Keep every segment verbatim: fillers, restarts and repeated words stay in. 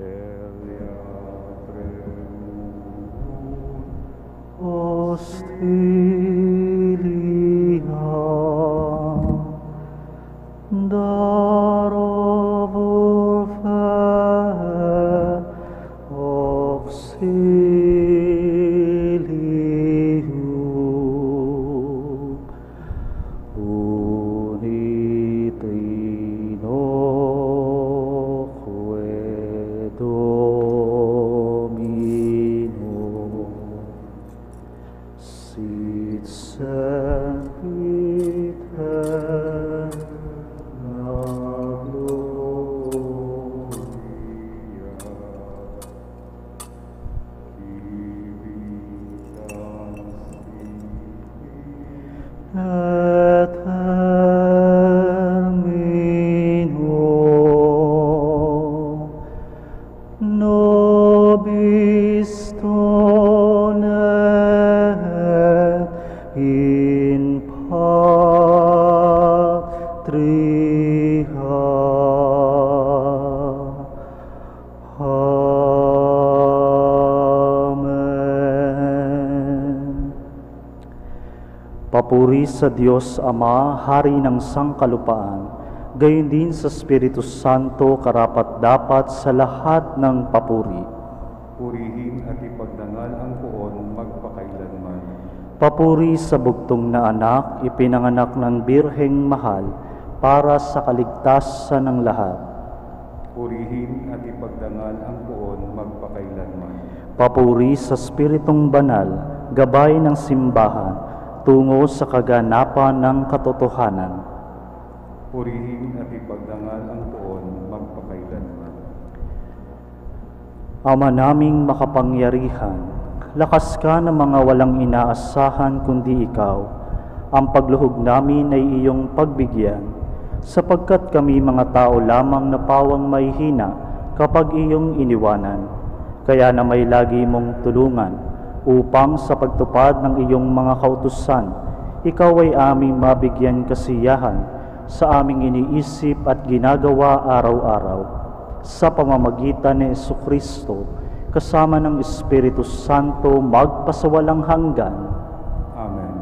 Elia Premur, Ostilia, darobur fair auxilium, unite Domino, sit semper gloria, et termino nobis donet in patria. Amen. Papuri sa Diyos Ama, Hari ng Sangkalupaan, gayon din sa Espiritu Santo, karapat-dapat sa lahat ng papuri. purihin at ipagdangal ang poon magpakailanman. Papuri sa bugtong na anak, ipinanganak ng Birheng Mahal, para sa kaligtasan ng lahat. Purihin at ipagdangal ang poon magpakailanman. Papuri sa Espiritong Banal, gabay ng simbahan, tungo sa kaganapan ng katotohanan. Purihin at ipagdangal ang poon magpakailanman. Ama naming makapangyarihan, lakas ka ng mga walang inaasahan kundi ikaw. Ang pagluhog namin ay iyong pagbigyan, sapagkat kami mga tao lamang na pawang may hina kapag iyong iniwanan. Kaya na may lagi mong tulungan upang sa pagtupad ng iyong mga kautusan, ikaw ay aming mabigyan kasiyahan sa aming iniisip at ginagawa araw-araw. Sa pamamagitan ni Jesucristo, kasama ng Espiritu Santo, magpasawalang hanggan. Amen.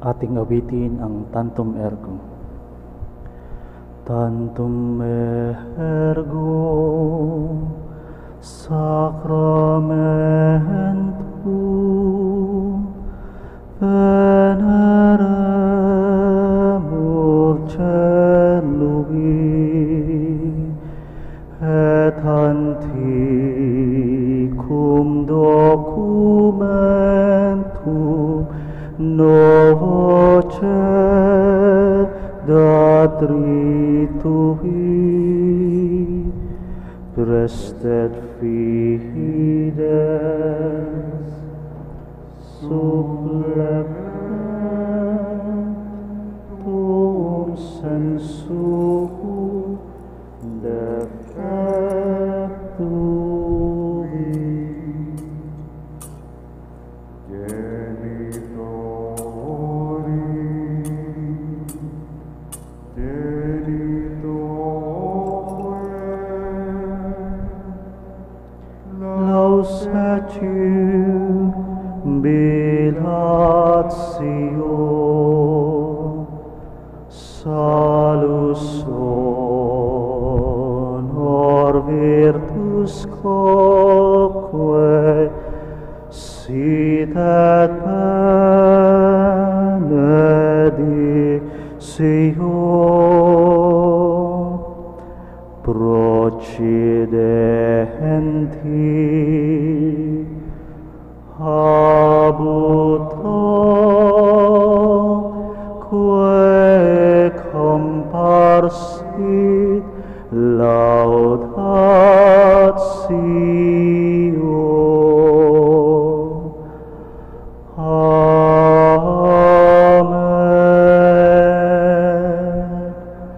ating awitin ang Tantum Ergo. Tantum Ergo Sacramentum Veneremur Celui et antiquum documentum novoce datritui prestet fides supplementum sensu defectui. Genitori, genitoque, Lausetiu bilatio, salus honor virtus quoque sit et benedictio procidenti abuto quae comparsit laudatio. Amen.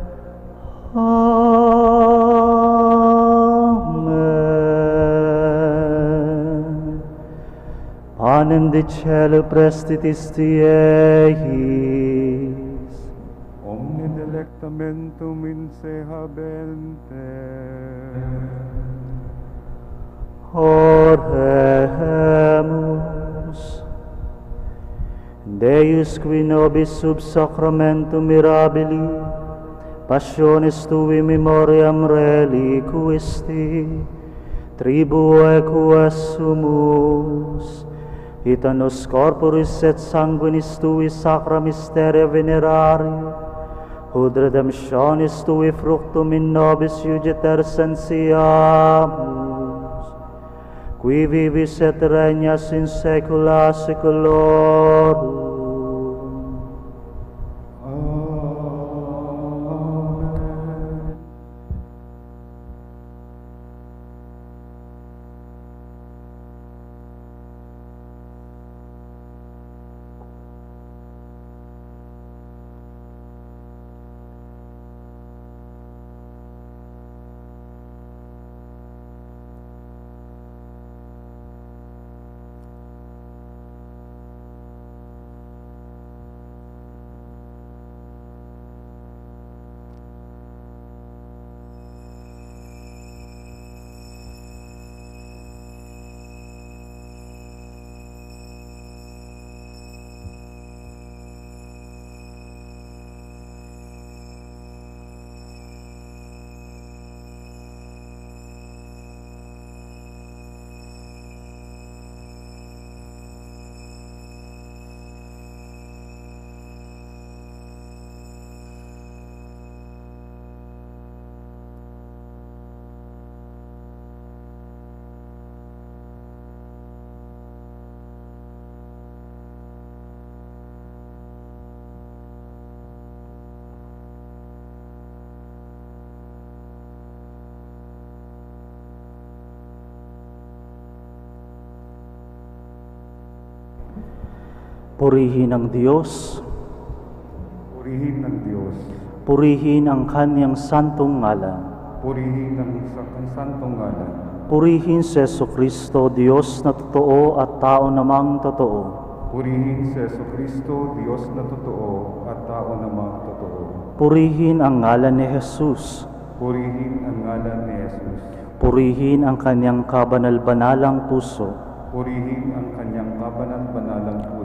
Amen. Panem de cielo prestitis Dieis, omne delectamentum insehabente. Oremus. Deus qui nobis sub sacramentum mirabili passionis tui memoriam reliquisti tribue quae sumus et nos corporis et sanguinis tui sacra mysteria veneraria ut redemptionis tui fructum in nobis iugeter sensiamus qui vivis et regnas in saecula saeculorum. Amen. Purihin ang Diyos, Purihin ng Diyos, purihin ang Kanyang santong ngalan, purihin ang sa- ang santong ngalan, purihin si Jesucristo, Diyos na totoo at tao namang totoo. purihin si Jesucristo, Diyos na totoo at tao namang totoo. Purihin ang ngalan ni Jesus, Purihin ang ngalan ni Jesus, purihin ang Kanyang kabanal-banalang puso, purihin ang kanyang kabanal-banalang puso,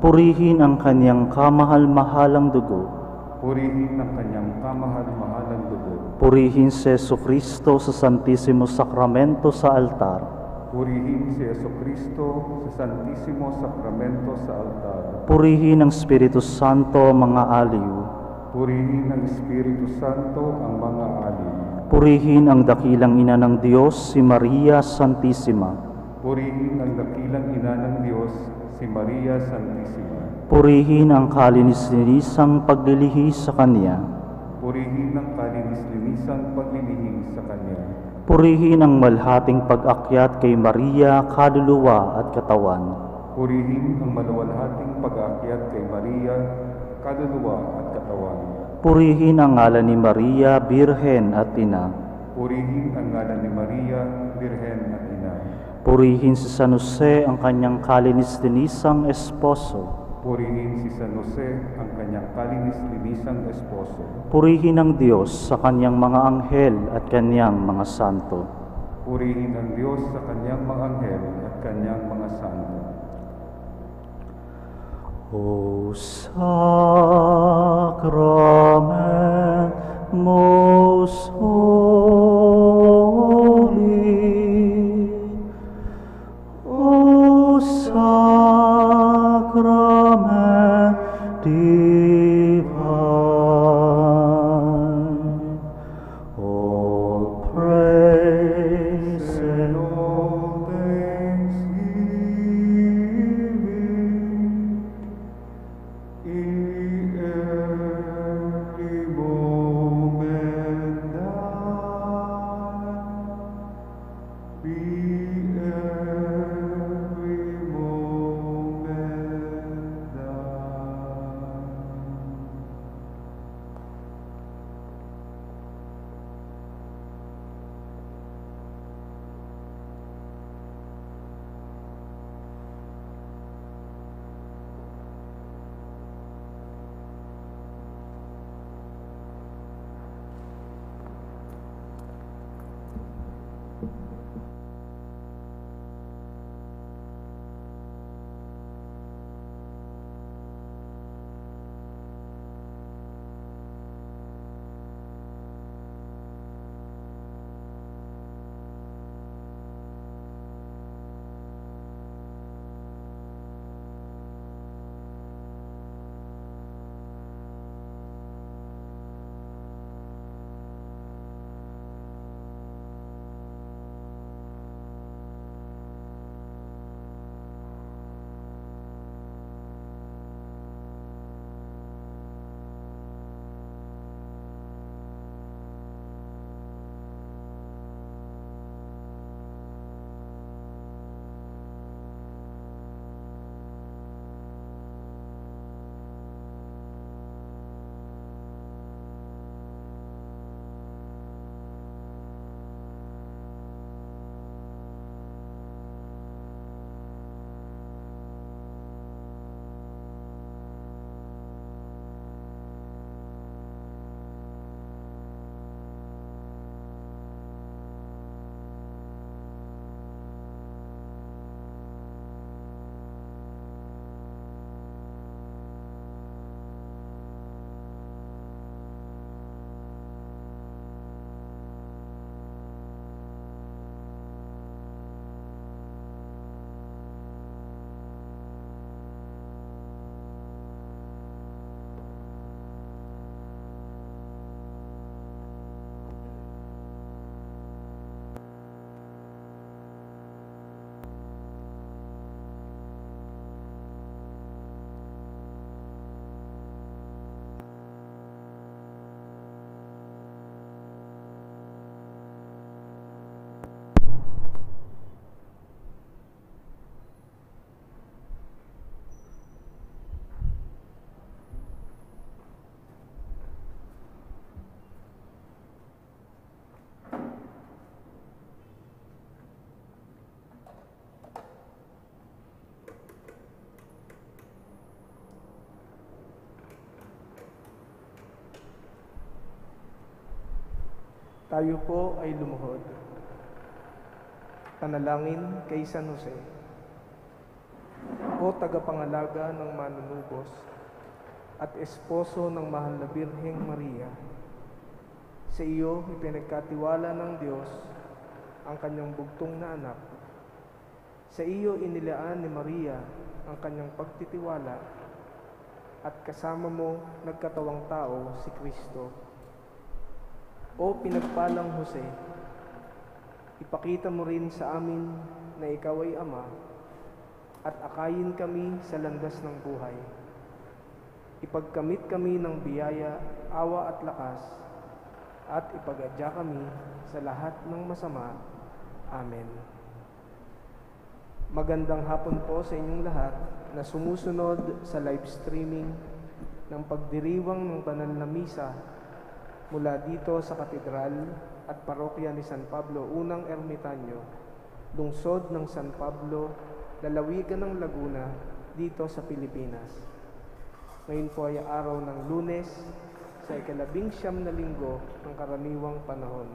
Purihin ang kanyang kamahal-mahalang dugo. Purihin ang kanyang kamahal-mahalang dugo. Purihin si Jesucristo sa Santisimo Sakramento sa altar. Purihin si Jesucristo sa Santisimo Sakramento sa altar. Purihin ang Espiritu Santo mga aliw. Purihin ng Espiritu Santo ang mga aliw. Purihin ang dakilang ina ng Diyos, si Maria Santissima. Purihin ang dakilang ina ng Diyos, si Maria Santissima. Purihin ang kalinis-linisang paglilihis sa Kanya. Purihin ang kalinis-linisang paglilihim sa Kanya. Purihin ang malhating pag-akyat kay Maria, kaluluwa at katawan. Purihin ang maluwalhating pag-aakyat kay Maria, kaluluwa at katawan. Purihin ang ngalan ni Maria, Birhen at Ina. Purihin ang ngalan ni Maria, Birhen at Ina. Purihin si San Jose, ang kanyang kalinis-linisang esposo. Purihin si San Jose, ang kanyang kalinis-linisang esposo. Purihin ang Diyos sa kanyang mga anghel at kanyang mga santo. Purihin ang Diyos sa kanyang mga anghel at kanyang mga santo. O Sacrament most holy, O Sacrament divine, all praise and all thanksgiving in every moment thine, be every moment thine. Tayo po ay lumuhod. Panalangin kay San Jose. o tagapangalaga ng manunubos at esposo ng mahal na Birheng Maria. Sa iyo ipinagkatiwala ng Diyos ang kanyang bugtong na anak. Sa iyo inilaan ni Maria ang kanyang pagtitiwala at kasama mo nagkatawang tao si Kristo. O pinagpalang Jose, ipakita mo rin sa amin na ikaw ay Ama at akayin kami sa landas ng buhay. Ipagkamit kami ng biyaya, awa at lakas, at ipagadya kami sa lahat ng masama. Amen. Magandang hapon po sa inyong lahat na sumusunod sa live streaming ng pagdiriwang ng banal na misa mula dito sa Katedral at Parokya ni San Pablo Unang Ermitanyo, lungsod ng San Pablo, lalawigan ng Laguna, dito sa Pilipinas. Ngayon po ay araw ng Lunes sa ikalabing siyam na linggo ng karaniwang panahon.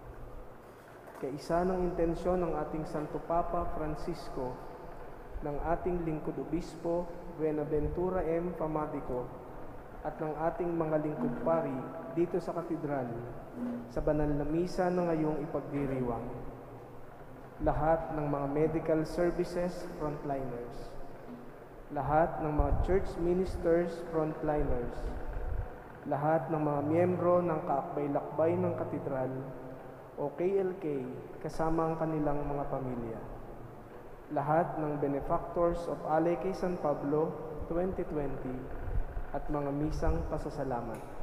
Kaisa ng intensyon ng ating Santo Papa Francisco, ng ating lingkod obispo Buenaventura M. Pamadico, at ng ating mga lingkod pari dito sa katedral sa banal na misa na ngayong ipagdiriwang. Lahat ng mga medical services frontliners, lahat ng mga church ministers frontliners, lahat ng mga miyembro ng kaakbay-lakbay ng katedral o K L K kasama ang kanilang mga pamilya, lahat ng benefactors of Alay kay San Pablo twenty twenty at mga misang pasasalamat.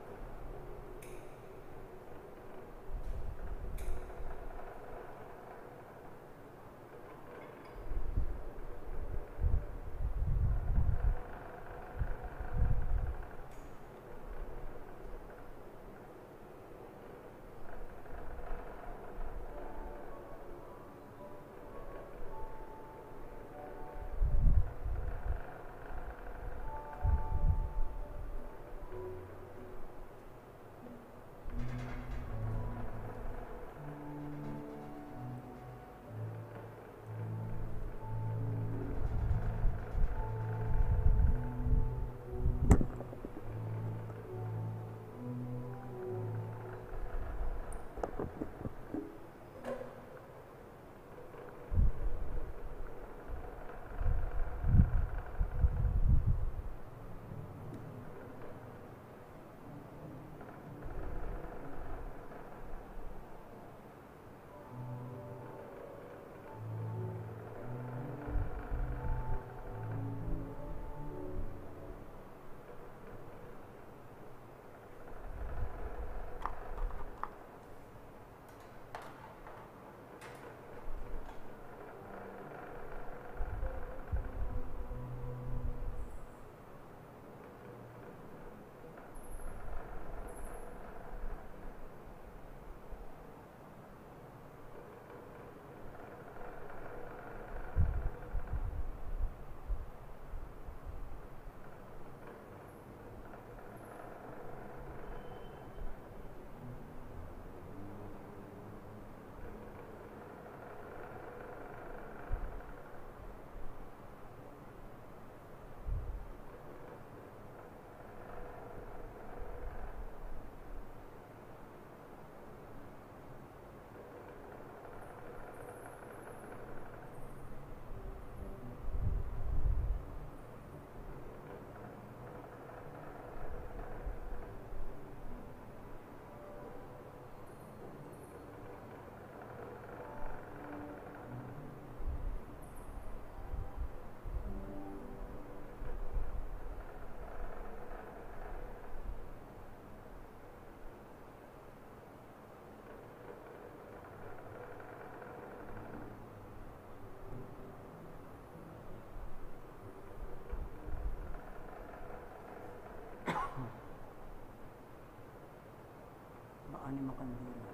Ani makandila.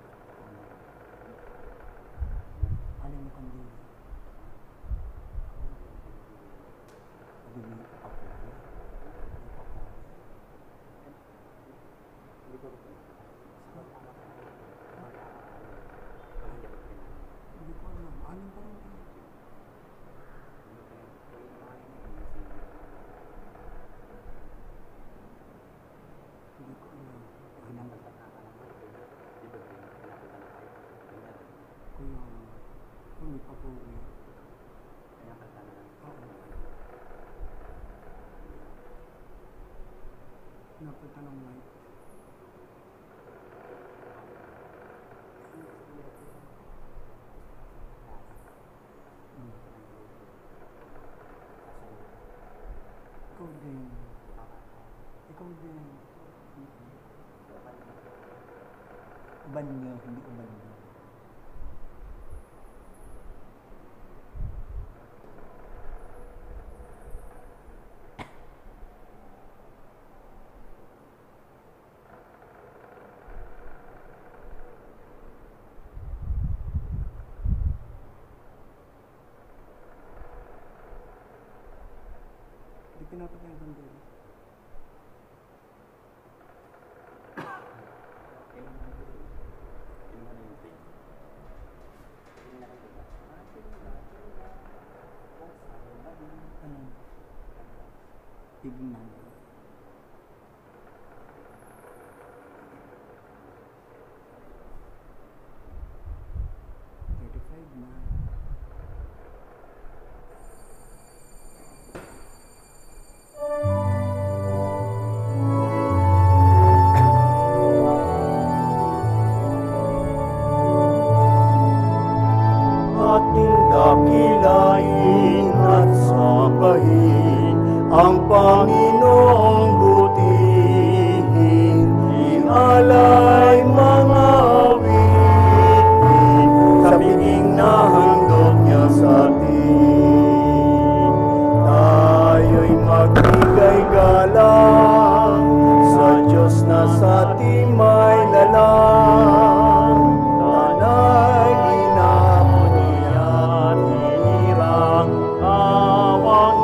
Ani makandila. Dumi ako. Hindi ko Hindi ko alam. Anin pa rin. uuwi. Oo. Napunta ng white. Hmm. Ikaw din. Ikaw din. Banyo, hindi ko banyo. Hindi pinapatay ang bandera. Ano? Tignan. thirty-five na. Ating dakilain at sambahin ang Panginoong butihin, inalay mga awitin sa piging na handog niya sa atin. Tayo'y magbigay galang sa Diyos na sa ating may lalang. Tanay inapon niya at hinirang awang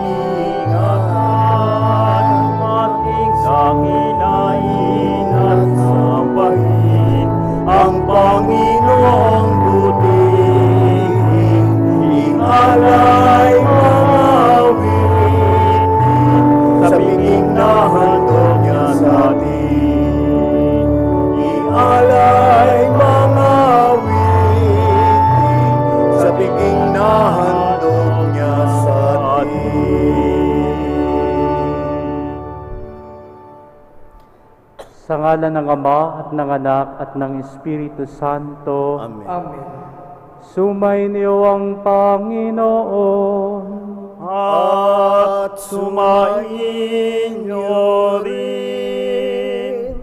iningatan. Ating dakilain at sambahin ang Panginoong butihin, ingalay mga awitin sa piging na handog niya sa atin. Ingalay mga awitin sa piging na handog niya sa atin. Sa ngalan ng Ama at ng Anak at ng Espiritu Santo. Amen. Amen. Sumainyo ang Panginoon at sumainyo rin.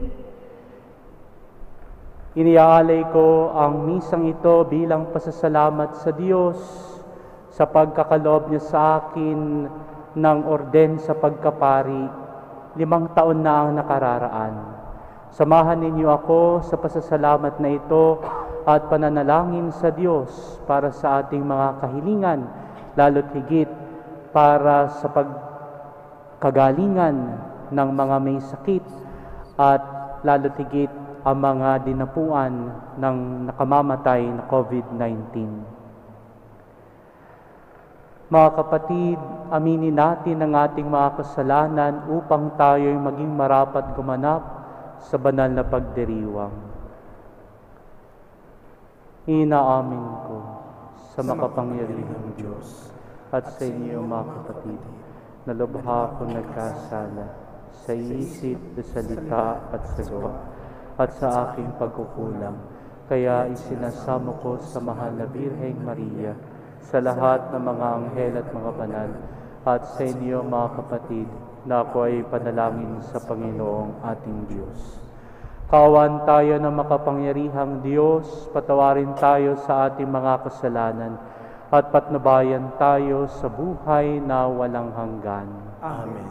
Iniaalay ko ang misang ito bilang pasasalamat sa Diyos sa pagkakaloob niya sa akin ng orden sa pagkapari. Limang taon na ang nakararaan. Samahan ninyo ako sa pasasalamat na ito at pananalangin sa Diyos para sa ating mga kahilingan, lalo't higit para sa pagkagalingan ng mga may sakit at lalo't higit ang mga dinapuan ng nakamamatay na COVID nineteen. Mga kapatid, aminin natin ang ating mga kasalanan upang tayo'y maging marapat gumanap sa banal na pagdiriwang. Inaamin ko sa makapangyarihang Diyos at sa inyo mga kapatid na lubha ko nagkasala sa isip, sa salita at sa gawa at sa aking pagkukulang. Kaya isinasamo ko sa mahal na Birheng Maria, sa lahat ng mga anghel at mga banal, at sa inyo mga kapatid, na ako ay panalangin sa Panginoong ating Diyos. Kawan tayo ng makapangyarihang Diyos, patawarin tayo sa ating mga kasalanan, at patnubayan tayo sa buhay na walang hanggan. Amen.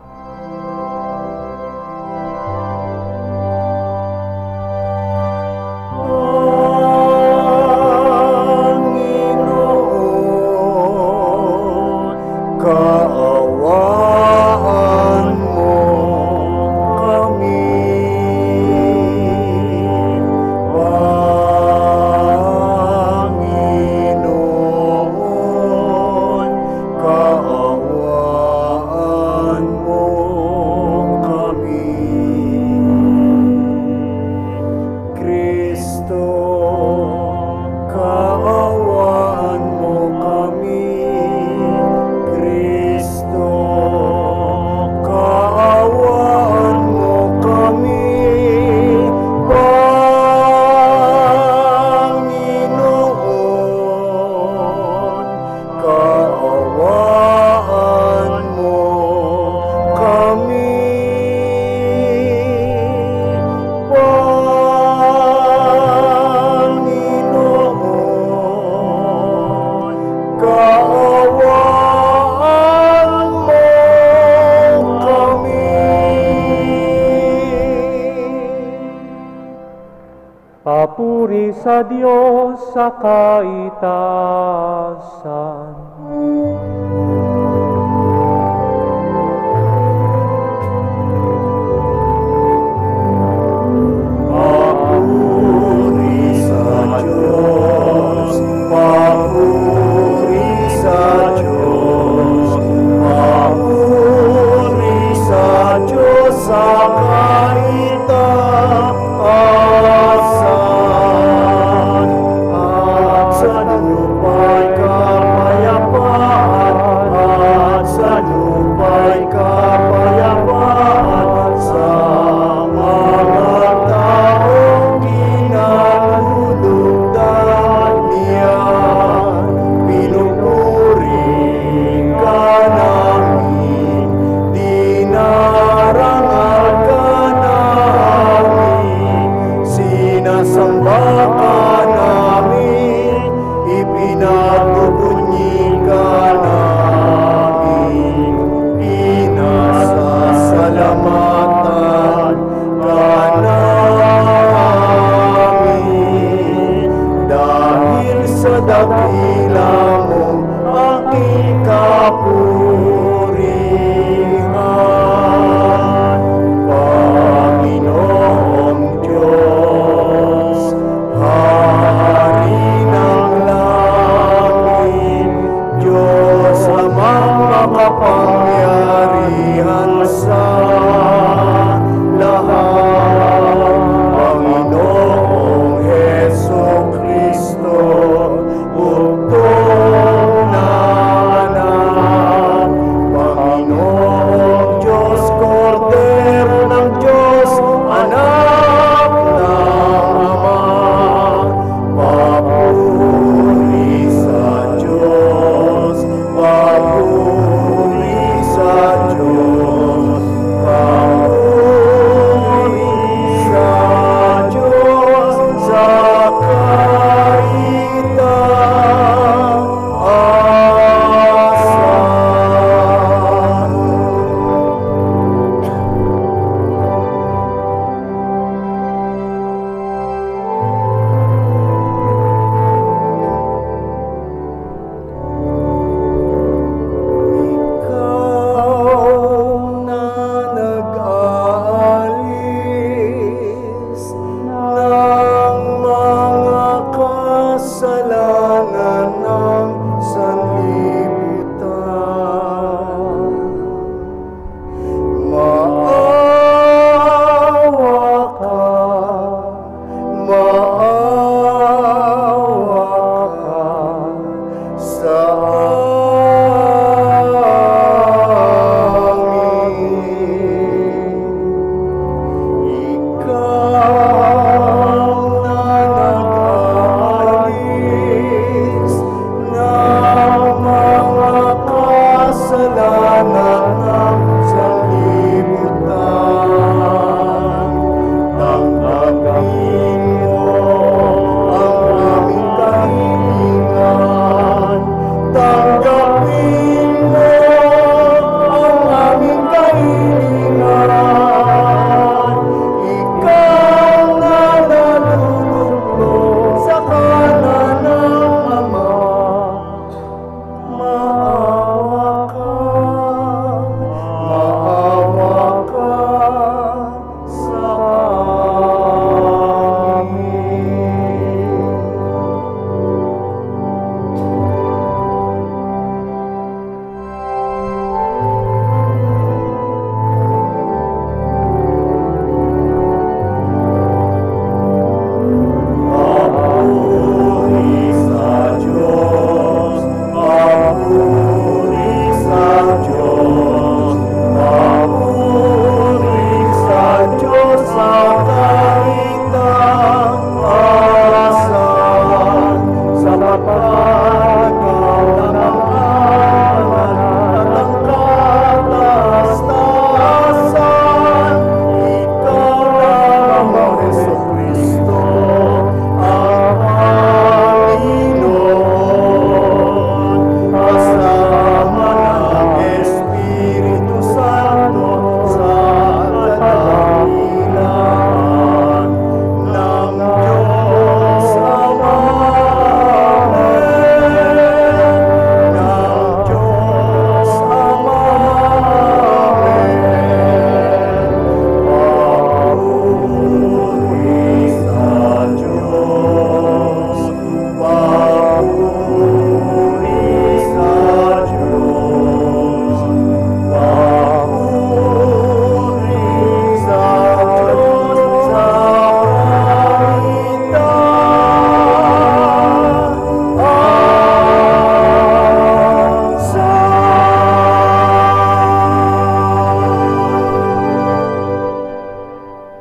Kaawaan mo kami, Panginoon, kaawaan Papuri sa Diyos sa kaitaasan. Papuri sa Diyos, papuri sa Diyos, papuri sa Diyos sa kaitaasan, at sa lupa'y kapayapaan, at sa lupa'y kapayapaan sa mga taong kinalulugdan niya. Pinupuri ka namin, dinarangal ka namin.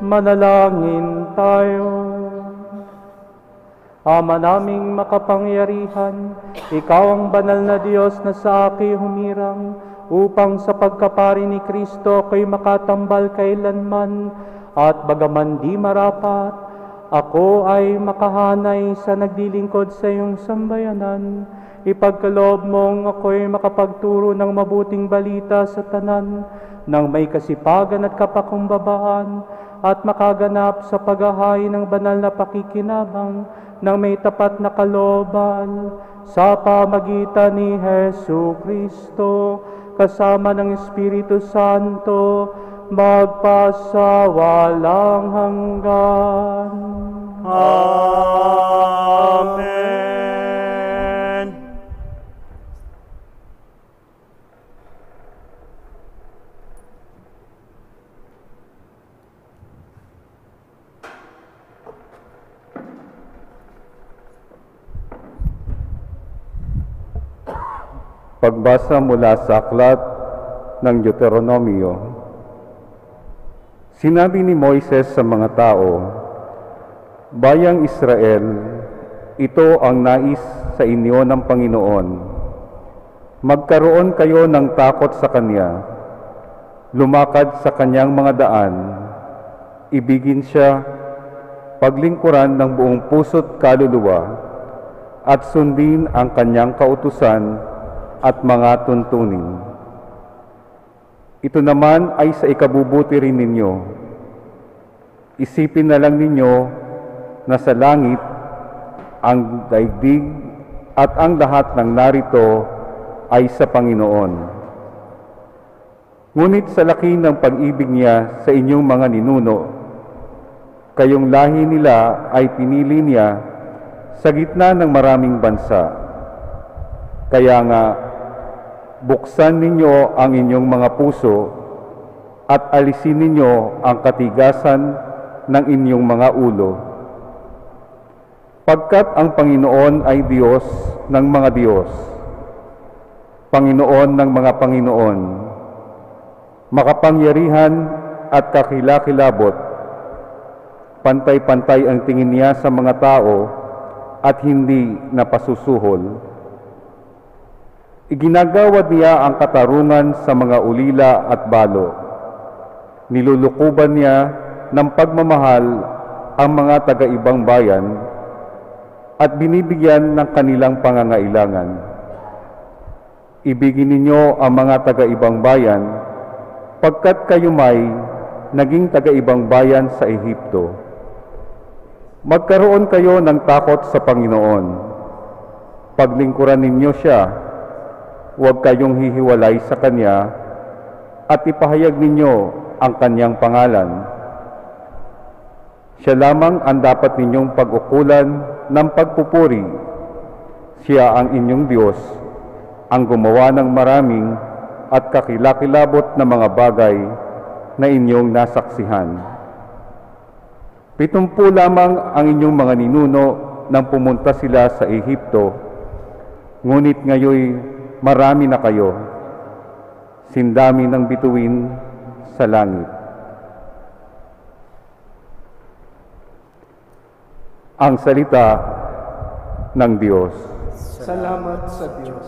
Manalangin tayo. Ama naming makapangyarihan, Ikaw ang banal na Diyos na sa akin humirang, upang sa pagkapari ni Kristo ako'y makatambal kailanman, at bagaman di marapat, ako ay makahanay sa nagdilingkod sa iyong sambayanan. Ipagkaloob mong ako'y makapagturo ng mabuting balita sa tanan, nang may kasipagan at kapakumbabaan, at makaganap sa paghahain ng banal na pakikinabang, nang may tapat na kalooban, sa pamagitan ni Hesu Kristo, kasama ng Espiritu Santo, magpasawalang hanggan. Amen. Pagbasa mula sa aklat ng Deuteronomio. Sinabi ni Moises sa mga tao, "Bayang Israel, ito ang nais sa inyo ng Panginoon. Magkaroon kayo ng takot sa Kanya, lumakad sa Kanyang mga daan, ibigin Siya, paglingkuran ng buong puso't kaluluwa, at sundin ang Kanyang kautusan at mga tuntunin. Ito naman ay sa ikabubuti rin ninyo. Isipin na lang ninyo na sa langit, ang daigdig at ang lahat ng narito ay sa Panginoon. Ngunit sa laki ng pag-ibig niya sa inyong mga ninuno, kayong lahi nila ay pinili niya sa gitna ng maraming bansa. Kaya nga, buksan ninyo ang inyong mga puso at alisin ninyo ang katigasan ng inyong mga ulo. Pagkat ang Panginoon ay Diyos ng mga Diyos, Panginoon ng mga Panginoon, makapangyarihan at kakilakilabot, pantay-pantay ang tingin niya sa mga tao at hindi napasusuhol. Iginagawad niya ang katarungan sa mga ulila at balo. Nilulukuban niya ng pagmamahal ang mga taga-ibang bayan at binibigyan ng kanilang pangangailangan. Ibigin ninyo ang mga taga-ibang bayan, pagkat kayo may naging taga-ibang bayan sa Ehipto. Magkaroon kayo ng takot sa Panginoon. Paglingkuran ninyo Siya, huwag kayong hihiwalay sa Kanya, at ipahayag ninyo ang Kanyang pangalan. Siya lamang ang dapat ninyong pag-ukulan ng pagpupuri. Siya ang inyong Diyos, ang gumawa ng maraming at kakilakilabot na mga bagay na inyong nasaksihan. Pitumpu lamang ang inyong mga ninuno nang pumunta sila sa Ehipto, ngunit ngayoy marami na kayo, sindami ng bituin sa langit. Ang salita ng Diyos. Salamat sa Diyos.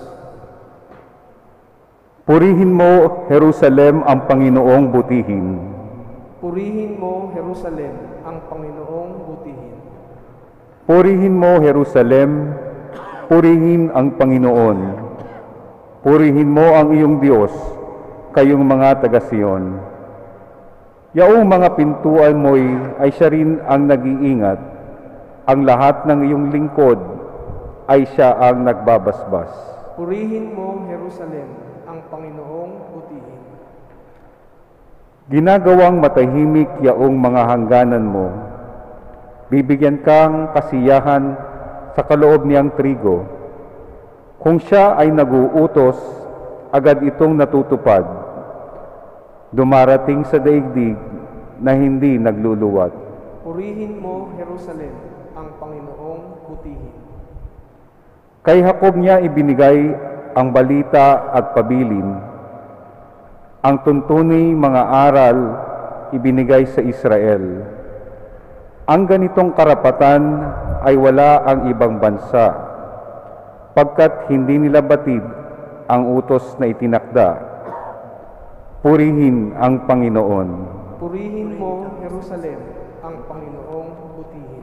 Purihin mo, Jerusalem, ang Panginoong butihin. Purihin mo, Jerusalem, ang Panginoong butihin. Purihin mo, Jerusalem, purihin ang Panginoon. Purihin mo ang iyong Diyos, kayong mga taga-Siyon. Yaong mga pintuan mo'y ay siya rin ang nag-iingat. Ang lahat ng iyong lingkod ay siya ang nagbabasbas. Purihin mo, Jerusalem, ang Panginoong butihin. Ginagawang matahimik yaong mga hangganan mo. Bibigyan kang kasiyahan sa kaloob niyang trigo. Kung siya ay nag-uutos, agad itong natutupad. Dumarating sa daigdig na hindi nagluluwat. Purihin mo, Jerusalem, ang Panginoong butihin. Kay Jacob niya ibinigay ang balita at pabilin, ang tuntunay mga aral ibinigay sa Israel. Ang ganitong karapatan ay wala ang ibang bansa, pagkat hindi nila batid ang utos na itinakda. Purihin ang Panginoon. Purihin mo, Jerusalem, ang Panginoong butihin.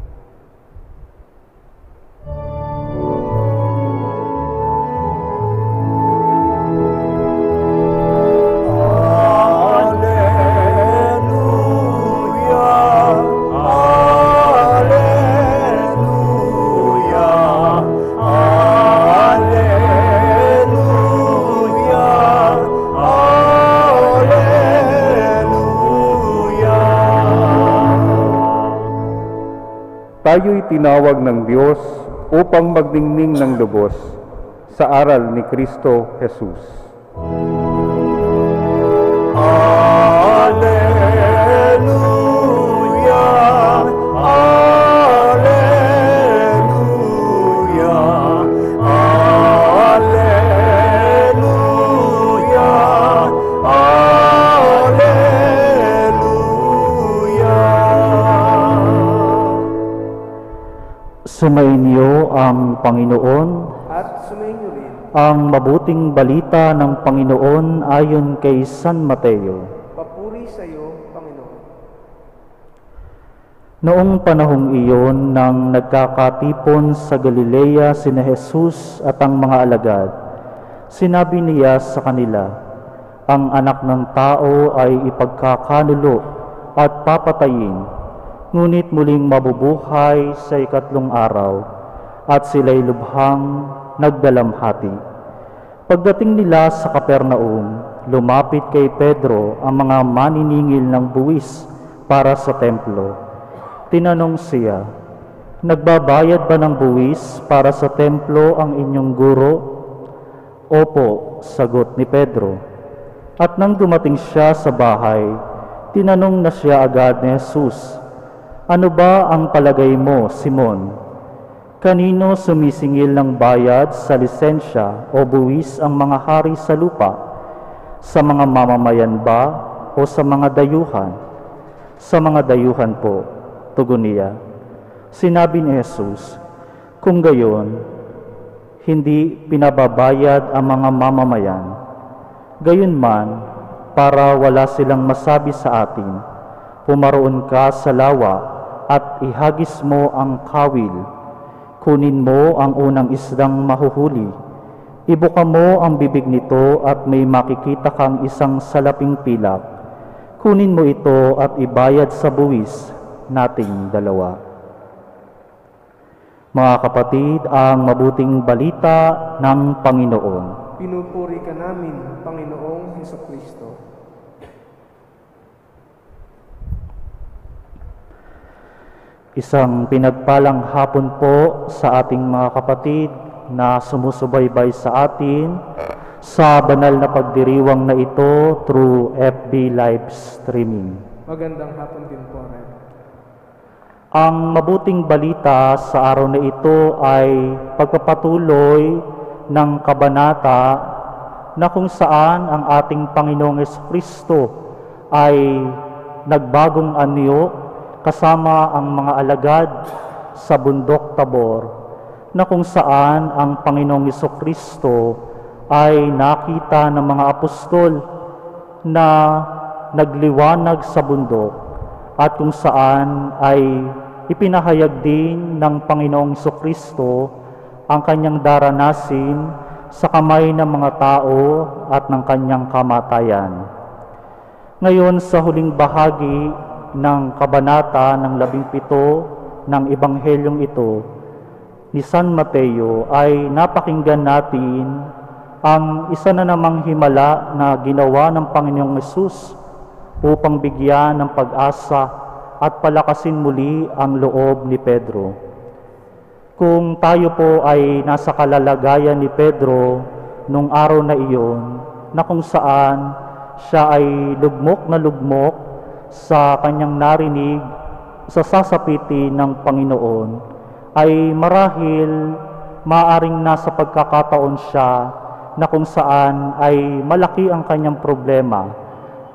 Tayo'y tinawag ng Diyos upang magningning ng lubos sa aral ni Kristo Jesus. Alleluia, alleluia, alleluia, alleluia. Sumainyo ang Panginoon. At sumainyo rin Ang mabuting balita ng Panginoon ayon kay San Mateo. papuri sa iyo, Panginoon. Noong panahong iyon, nang nagkakatipon sa Galilea sina Jesus at ang mga alagad, sinabi niya sa kanila, ang anak ng tao ay ipagkakanulo at papatayin, ngunit muling mabubuhay sa ikatlong araw, at sila'y lubhang nagdalamhati. Pagdating nila sa Capernaum, lumapit kay Pedro ang mga maniningil ng buwis para sa templo. Tinanong siya, nagbabayad ba ng buwis para sa templo ang inyong guro? Opo, sagot ni Pedro. At nang dumating siya sa bahay, tinanong na siya agad ni Jesus, ano ba ang palagay mo, Simon? Kanino sumisingil ng bayad sa lisensya o buwis ang mga hari sa lupa? Sa mga mamamayan ba o sa mga dayuhan? Sa mga dayuhan po, tugon niya. Sinabi ni Jesus, kung gayon, hindi pinababayad ang mga mamamayan. Gayunman, para wala silang masabi sa atin, pumaroon ka sa lawa at ihagis mo ang kawil. Kunin mo ang unang isdang mahuhuli. Ibuka mo ang bibig nito at may makikita kang isang salaping pilak. Kunin mo ito at ibayad sa buwis nating dalawa. Mga kapatid, ang mabuting balita ng Panginoon. Pinupuri ka namin, Panginoong Hesukristo. Isang pinagpalang hapon po sa ating mga kapatid na sumusubaybay sa atin sa banal na pagdiriwang na ito through F B live streaming. Magandang hapon din po, Red. Ang mabuting balita sa araw na ito ay pagpapatuloy ng kabanata na kung saan ang ating Panginoong Jesucristo ay nagbagong anyo kasama ang mga alagad sa bundok Tabor, na kung saan ang Panginoong Jesucristo ay nakita ng mga apostol na nagliwanag sa bundok, at kung saan ay ipinahayag din ng Panginoong Jesucristo ang kanyang daranasin sa kamay ng mga tao at ng kanyang kamatayan. Ngayon sa huling bahagi ng kabanata ng labing pito ng Ebanghelyong ito ni San Mateo ay napakinggan natin ang isa na namang himala na ginawa ng Panginoong Hesus upang bigyan ng pag-asa at palakasin muli ang loob ni Pedro. Kung tayo po ay nasa kalalagayan ni Pedro nung araw na iyon, na kung saan siya ay lugmok na lugmok sa kanyang narinig sa sasapiti ng Panginoon, ay marahil maaring nasa pagkakataon siya na kung saan ay malaki ang kanyang problema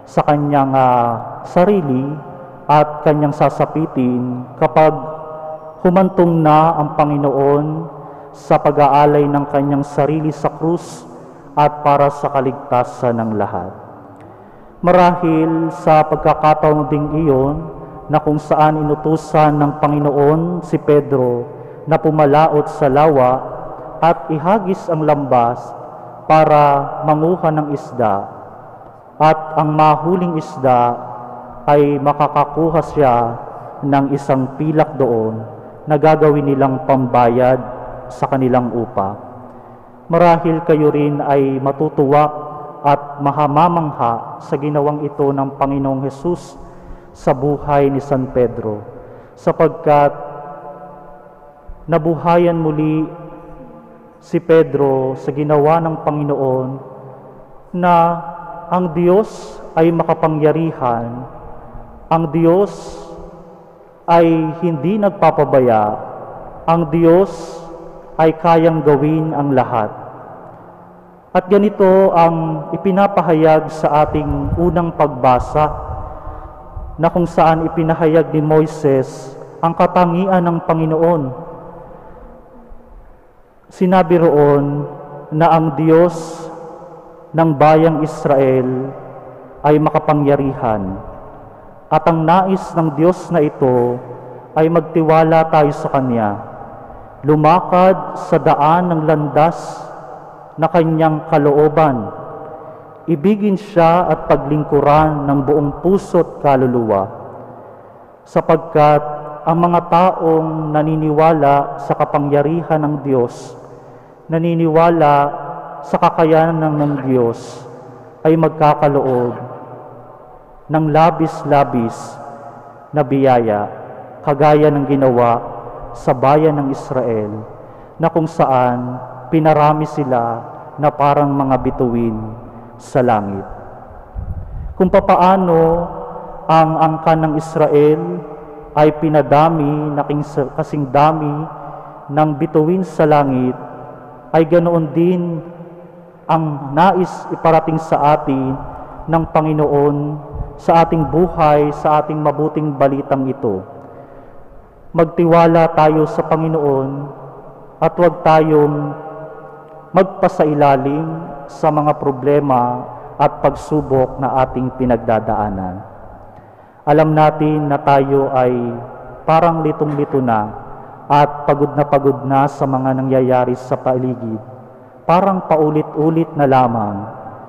sa kanyang ah, sarili at kanyang sasapitin kapag humantong na ang Panginoon sa pag-aalay ng kanyang sarili sa krus at para sa kaligtasan ng lahat. Marahil sa pagkakataon ding iyon na kung saan inutusan ng Panginoon si Pedro na pumalaot sa lawa at ihagis ang lambas para manguha ng isda, at ang mahuling isda ay makakakuha siya ng isang pilak doon na gagawin nilang pambayad sa kanilang upa. Marahil kayo rin ay matutuwa at mahamamangha sa ginawang ito ng Panginoong Hesus sa buhay ni San Pedro, sapagkat nabuhayan muli si Pedro sa ginawa ng Panginoon na ang Diyos ay makapangyarihan, ang Diyos ay hindi nagpapabaya, ang Diyos ay kayang gawin ang lahat. At ganito ang ipinapahayag sa ating unang pagbasa, na kung saan ipinahayag ni Moises ang katangian ng Panginoon. Sinabi roon na ang Diyos ng bayang Israel ay makapangyarihan, at ang nais ng Diyos na ito ay magtiwala tayo sa Kanya, lumakad sa daan ng landas na Kanyang kalooban, ibigin siya at paglingkuran ng buong puso't kaluluwa, sapagkat ang mga taong naniniwala sa kapangyarihan ng Diyos, naniniwala sa kakayanan ng Diyos, ay magkakaloob ng labis-labis na biyaya, kagaya ng ginawa sa bayan ng Israel, na kung saan pinarami sila na parang mga bituin sa langit. Kung papaano ang angkan ng Israel ay pinadami na kasing dami ng bituin sa langit, ay ganoon din ang nais iparating sa atin ng Panginoon sa ating buhay, sa ating mabuting balitang ito. Magtiwala tayo sa Panginoon at huwag tayong magpasailalim sa mga problema at pagsubok na ating pinagdadaanan. Alam natin na tayo ay parang litong-lito na at pagod na pagod na sa mga nangyayari sa paligid. Parang paulit-ulit na lamang.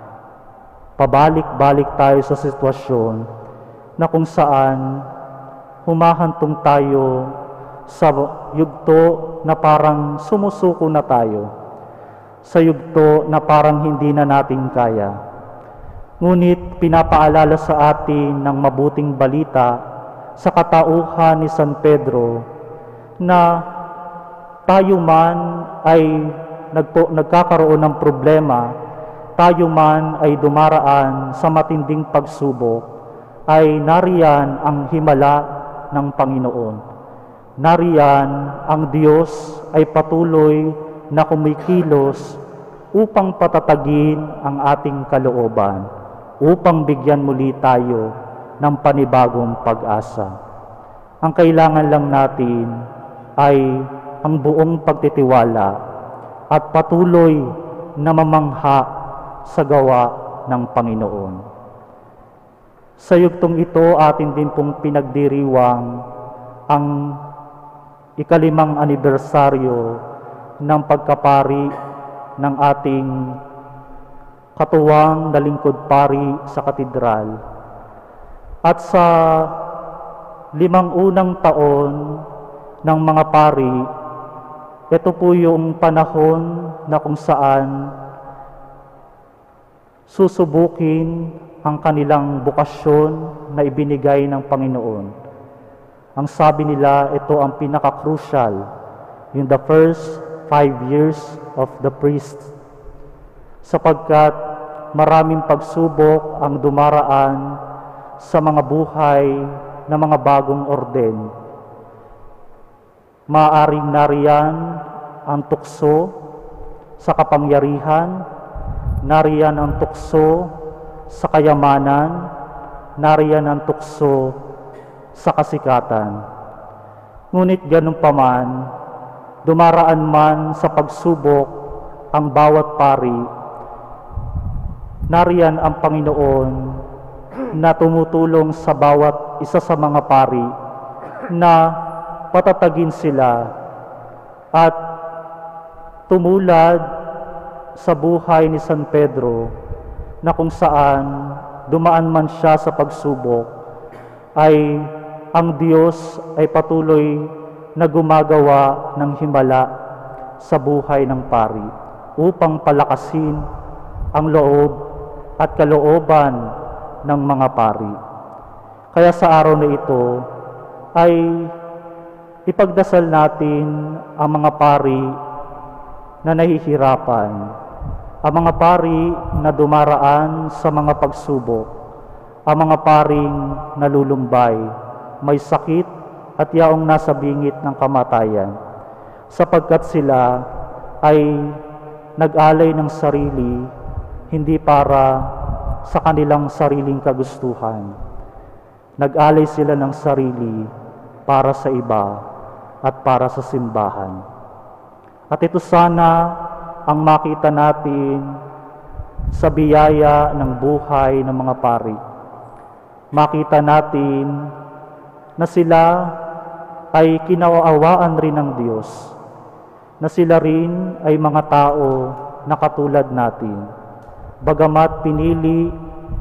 Pabalik-balik tayo sa sitwasyon na kung saan humahantong tayo sa yugto na parang sumusuko na tayo, sa yugto na parang hindi na natin kaya. Ngunit pinapaalala sa atin ng mabuting balita sa katauhan ni San Pedro na tayo man ay nagpo, nagkakaroon ng problema, tayo man ay dumaraan sa matinding pagsubok, ay nariyan ang himala ng Panginoon. Nariyan ang Diyos ay patuloy na kumikilos upang patatagin ang ating kalooban, upang bigyan muli tayo ng panibagong pag-asa. Ang kailangan lang natin ay ang buong pagtitiwala at patuloy na mamangha sa gawa ng Panginoon. Sa yugtong ito, atin din pong pinagdiriwang ang ikalimang anibersaryo ng pagkapari ng ating katuwang na lingkod pari sa katedral. At sa limang unang taon ng mga pari, ito po yung panahon na kung saan susubukin ang kanilang bukasyon na ibinigay ng Panginoon. Ang sabi nila, ito ang pinaka-crucial, yung the first five years of the priest, sapagkat maraming pagsubok ang dumaraan sa mga buhay ng mga bagong orden. Maaring nariyan ang tukso sa kapangyarihan, nariyan ang tukso sa kayamanan, nariyan ang tukso sa kasikatan. Ngunit ganun pa man, dumaraan man sa pagsubok ang bawat pari, nariyan ang Panginoon na tumutulong sa bawat isa sa mga pari na patatagin sila at tumulad sa buhay ni San Pedro na kung saan dumaan man siya sa pagsubok ay ang Diyos ay patuloy na gumagawa ng himala sa buhay ng pari upang palakasin ang loob at kalooban ng mga pari. Kaya sa araw na ito ay ipagdasal natin ang mga pari na nahihirapan, ang mga pari na dumaraan sa mga pagsubok, ang mga paring nalulumbay, may sakit at yaong nasa bingit ng kamatayan, sapagkat sila ay nag-alay ng sarili hindi para sa kanilang sariling kagustuhan. Nag-alay sila ng sarili para sa iba at para sa simbahan. At ito sana ang makita natin sa biyaya ng buhay ng mga pari. Makita natin na sila ay kinaawaan rin ng Diyos, na sila rin ay mga tao na katulad natin. Bagamat pinili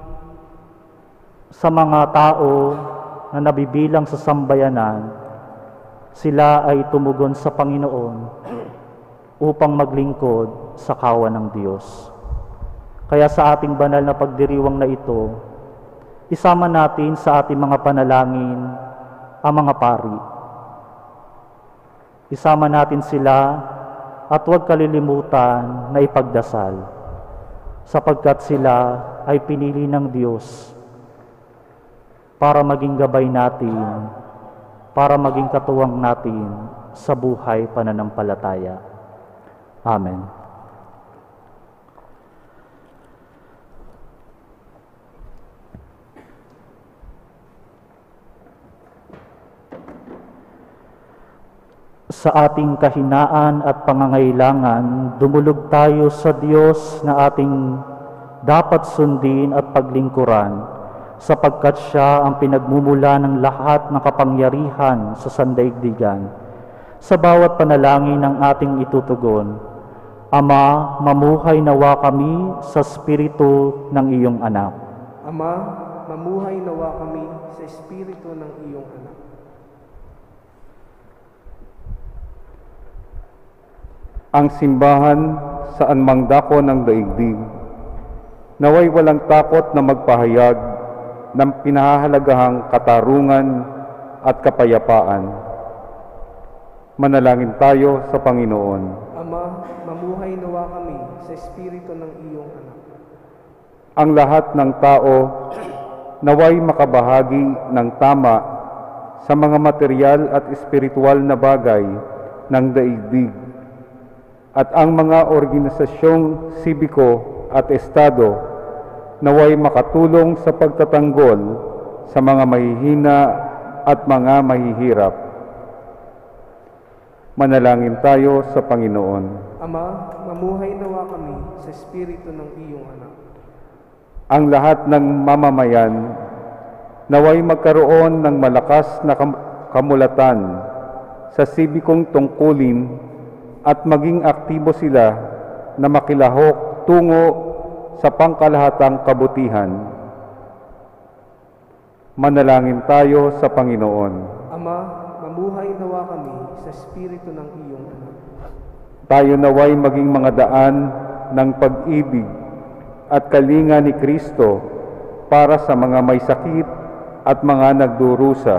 sa mga tao na nabibilang sa sambayanan, sila ay tumugon sa Panginoon upang maglingkod sa kawan ng Diyos. Kaya sa ating banal na pagdiriwang na ito, isama natin sa ating mga panalangin ang mga pari. Isama natin sila at huwag kalilimutan na ipagdasal, sapagkat sila ay pinili ng Diyos para maging gabay natin, para maging katuwang natin sa buhay pananampalataya. Amen. Sa ating kahinaan at pangangailangan, dumulog tayo sa Diyos na ating dapat sundin at paglingkuran, sapagkat Siya ang pinagmumula ng lahat ng kapangyarihan sa sandaigdigan. Sa bawat panalangin ng ating itutugon, Ama, mamuhay nawa kami sa Espiritu ng iyong anak. Ama, mamuhay nawa kami sa Espiritu ng iyong anak. Ang simbahan saan mang dako ng daigdig, naway walang takot na magpahayag ng pinahahalagahang katarungan at kapayapaan. Manalangin tayo sa Panginoon. Ama, mamuhay nawa kami sa Espiritu ng iyong anak. Ang lahat ng tao naway makabahagi ng tama sa mga material at espiritual na bagay ng daigdig, at ang mga organisasyong sibiko at estado naway makatulong sa pagtatanggol sa mga mahihina at mga mahihirap. Manalangin tayo sa Panginoon. Ama, mamuhay nawa kami sa Espiritu ng iyong anak. Ang lahat ng mamamayan naway magkaroon ng malakas na kam- kamulatan sa sibikong tungkulin at maging aktibo sila na makilahok tungo sa pangkalahatang kabutihan. Manalangin tayo sa Panginoon. Ama, mamuhay nawa kami sa Espiritu ng iyong anak. Tayo naway maging mga daan ng pag-ibig at kalinga ni Kristo para sa mga may sakit at mga nagdurusa.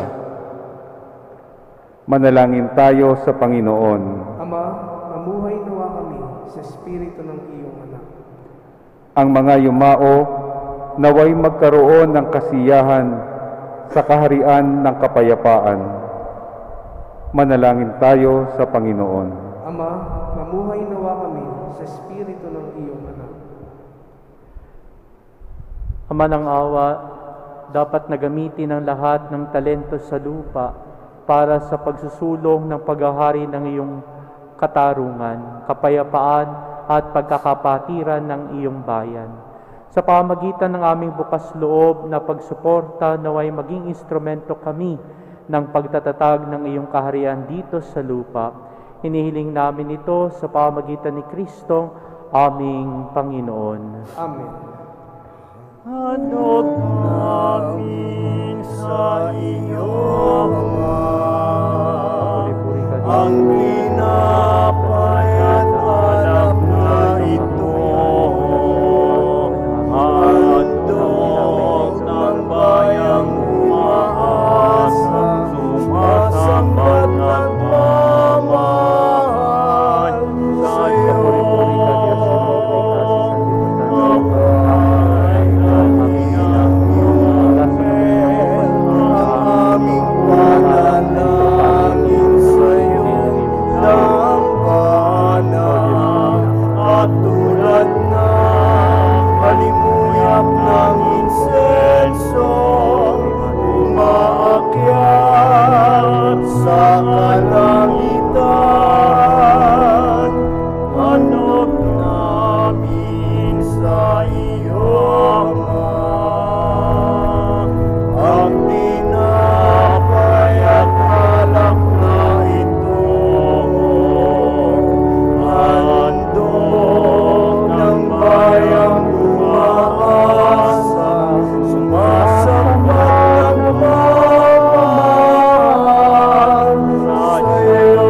Manalangin tayo sa Panginoon. Ama, mamuhay nawa kami sa Espiritu ng iyong anak. Ang mga yumao naway magkaroon ng kasiyahan sa kaharian ng kapayapaan. Manalangin tayo sa Panginoon. Ama, mamuhay nawa kami sa Espiritu ng iyong anak. Ama ng awa, dapat na gamitin ang lahat ng talento sa lupa para sa pagsusulong ng paghahari ng iyong katarungan, kapayapaan at pagkakapatiran ng iyong bayan. Sa pamagitan ng aming bukas loob na pagsuporta, naway maging instrumento kami ng pagtatatag ng iyong kaharian dito sa lupa. Hinihiling namin ito sa pamagitan ni Kristo, aming Panginoon. Amen. Hanap namin sa iyo, Ama, Puri-puri ka din. ang pinapay at alak na ito, handog ng bayang umaasa, sumasambat at mamahal sa'yo. Aming panalangin sa'yo ng banal at tulad ng halimuyap ng insenso, umaakyat sa kalangitan. Hanap namin sa iyo, Ama, ang tinapay at alak na ito, handog ng bayang umaasa, sumasambat at mamahal sa'yo.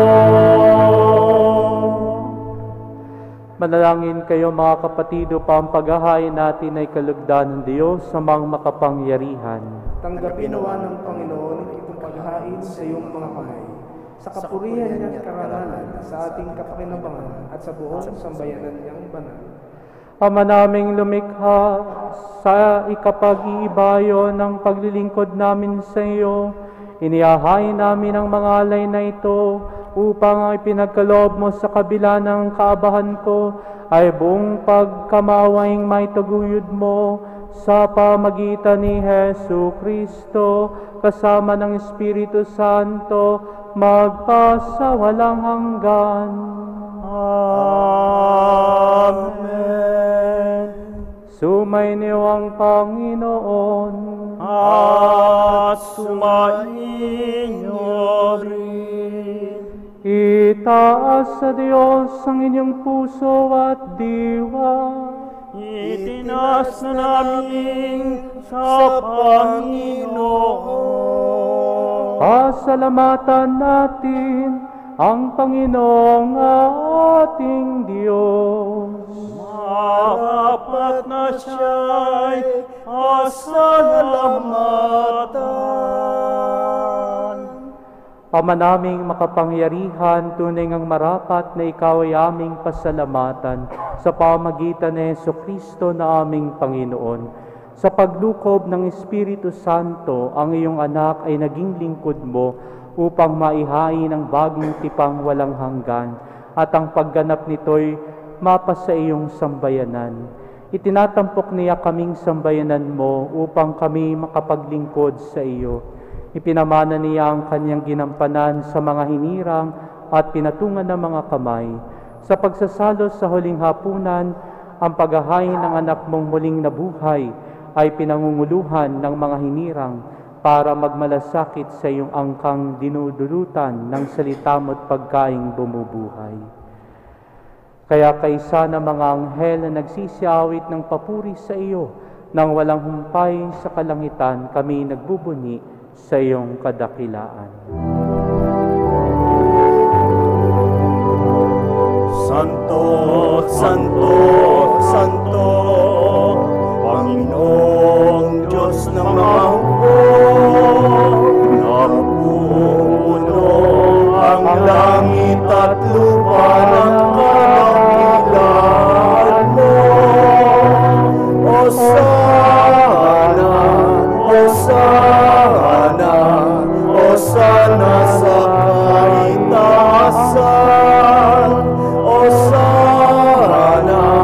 Manalangin kayo mga kapatid upang paghahain natin ay kalugdan ng Diyos sa mga makapangyarihan. Tanggapin nawa ng Panginoon itong paghahain sa iyong mga kamay, sa kapurihan niya at karangalan, sa ating kapakinabangan at sa buong sambayanan niyang banal. Ama naming lumikha, sa ikapag-iibayo ng paglilingkod namin sa iyo, inihahain namin ang mga alay na ito upang ang ipinagkaloob mo sa kabila ng kaabahan ko ay buong pagkamawaing may taguyod mo sa pamagitan ni Hesu Kristo kasama ng Espiritu Santo magpasawalang hanggan. Amen. Sumainyo ang Panginoon. At sumainyo rin. Itaas sa Diyos ang inyong puso at diwa. Itinaas na namin sa Panginoon. Pasalamatan natin ang Panginoong ating Diyos. Marapat na siya'y pasalamatan. Ama naming makapangyarihan, tunay ngang marapat na ikaw ay aming pasalamatan sa pamagitan ni Jesucristo na aming Panginoon. Sa paglukob ng Espiritu Santo, ang iyong anak ay naging lingkod mo upang maihain ang bagong tipang walang hanggan at ang pagganap nito'y mapasa iyong sambayanan. Itinatampok niya kaming sambayanan mo upang kami makapaglingkod sa iyo. Ipinamana niya ang kanyang ginampanan sa mga hinirang at pinatungan ng mga kamay. Sa pagsasalo sa huling hapunan, ang paghahain ng anak mong muling nabuhay ay pinangunguluhan ng mga hinirang para magmalasakit sa iyong angkang dinudulutan ng salita mo't pagkaing bumubuhay. Kaya kaisa ng mga anghel na nagsisiawit ng papuri sa iyo, nang walang humpay sa kalangitan, kami nagbubuni sa iyong kadakilaan. Santo, Santo, Santo, Panginoong Diyos ng mga hukbo, napuno ang langit at lupa ng kadakilaan mo. Hosana, Hosana, Hosana sa kaitaasan. Hosana,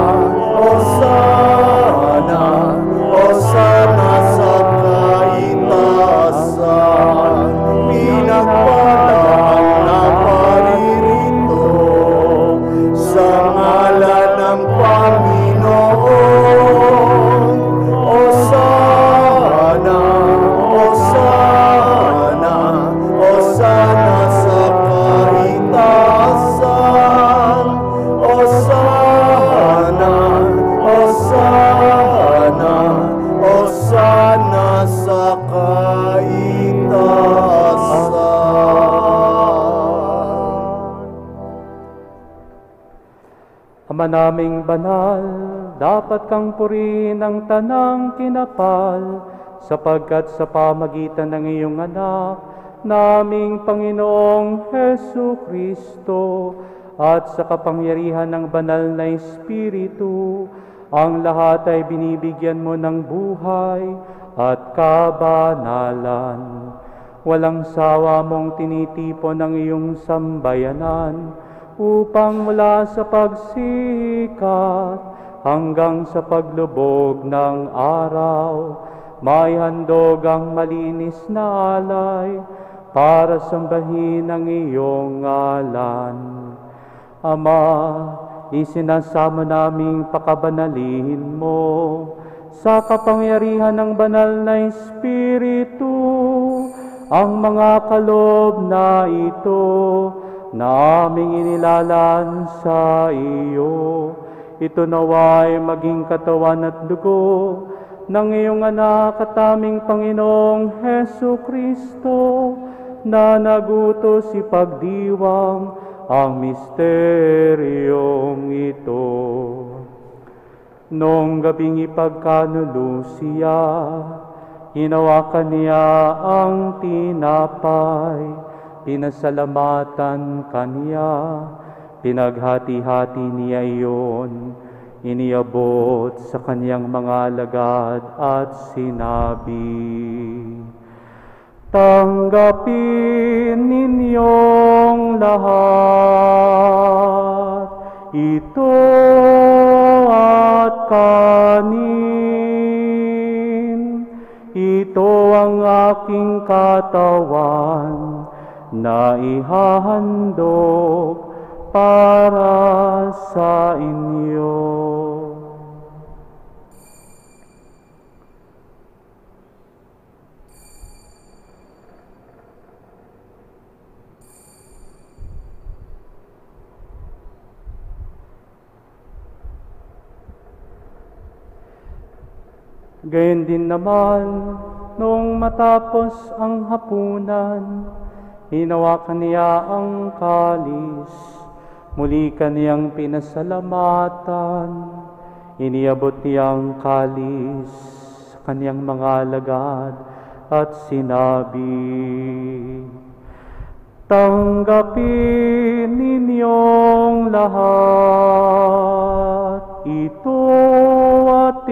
Ama naming banal, dapat kang purihin ng tanang kinapal, sapagkat sa pamagitan ng iyong anak, naming Panginoong Hesu Kristo, at sa kapangyarihan ng banal na Espiritu, ang lahat ay binibigyan mo ng buhay at kabanalan. Walang sawa mong tinitipon ang iyong sambayanan, upang mula sa pagsikat hanggang sa paglubog ng araw, may handog ang malinis na alay para sambahin ang iyong ngalan. Ama, isinasamo naming pakabanalin mo sa kapangyarihan ng banal na Espiritu ang mga kalob na ito na aming inilalaan sa iyo. Ito naway maging katawan at dugo ng iyong anak at aming Panginoong Hesu Kristo, na nagutos ipagdiwang ang misteryong ito. Noong gabing ipagkanulusiya, hinawakan niya ang tinapay, pinasalamatan kaniya, pinaghati-hati niya iyon, iniabot sa kaniyang mga alagad at sinabi, "Tanggapin ninyong lahat, ito at kanin. Ito ang aking katawan na ihahandog para sa inyo." Gayon din naman, nung matapos ang hapunan, hinawakan niya ang kalis, muli kaniyang pinasalamatan, iniabot niya ang kalis sa kaniyang mga alagad at sinabi, "Tanggapin ninyong lahat, ito at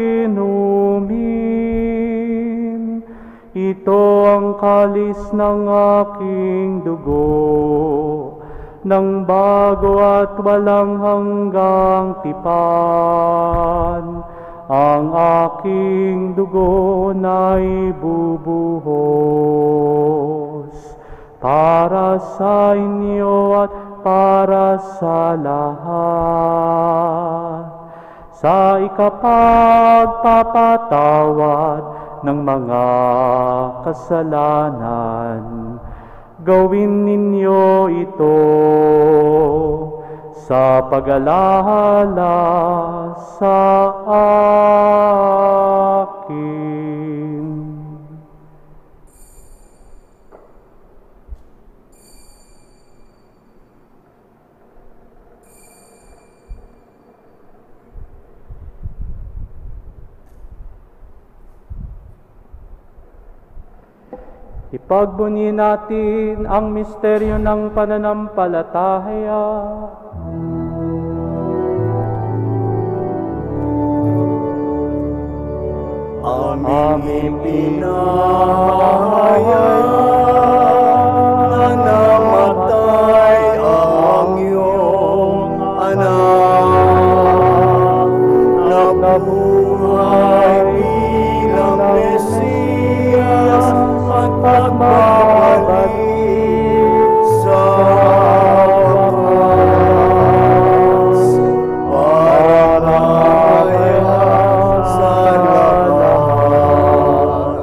inumin. Ito ang kalis ng aking dugo, ng bago at walang hanggang tipan. Ang aking dugo na ibubuhos para sa inyo at para sa lahat, sa ikapagpapatawad ng mga kasalanan. Gawin ninyo ito sa pag-alala sa akin." Ipagbunyi natin ang misteryo ng pananampalataya. Aming pinahayag na namatay ang iyong anak, nabuhay bilang Mesiyas at pagbabalik sa wakas para sa lahat.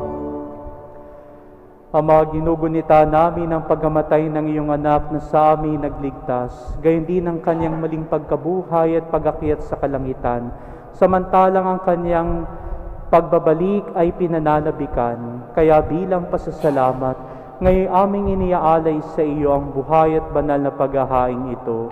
Ama, ginugunita namin ang pagkamatay ng iyong anak na sa amin nagligtas, gayon din ang kanyang maling pagkabuhay at pag-akyat sa kalangitan, samantalang ang kanyang pagbabalik ay pinananabikan. Kaya bilang pasasalamat, ngayon aming iniaalay sa iyo ang buhay at banal na paghahaing ito.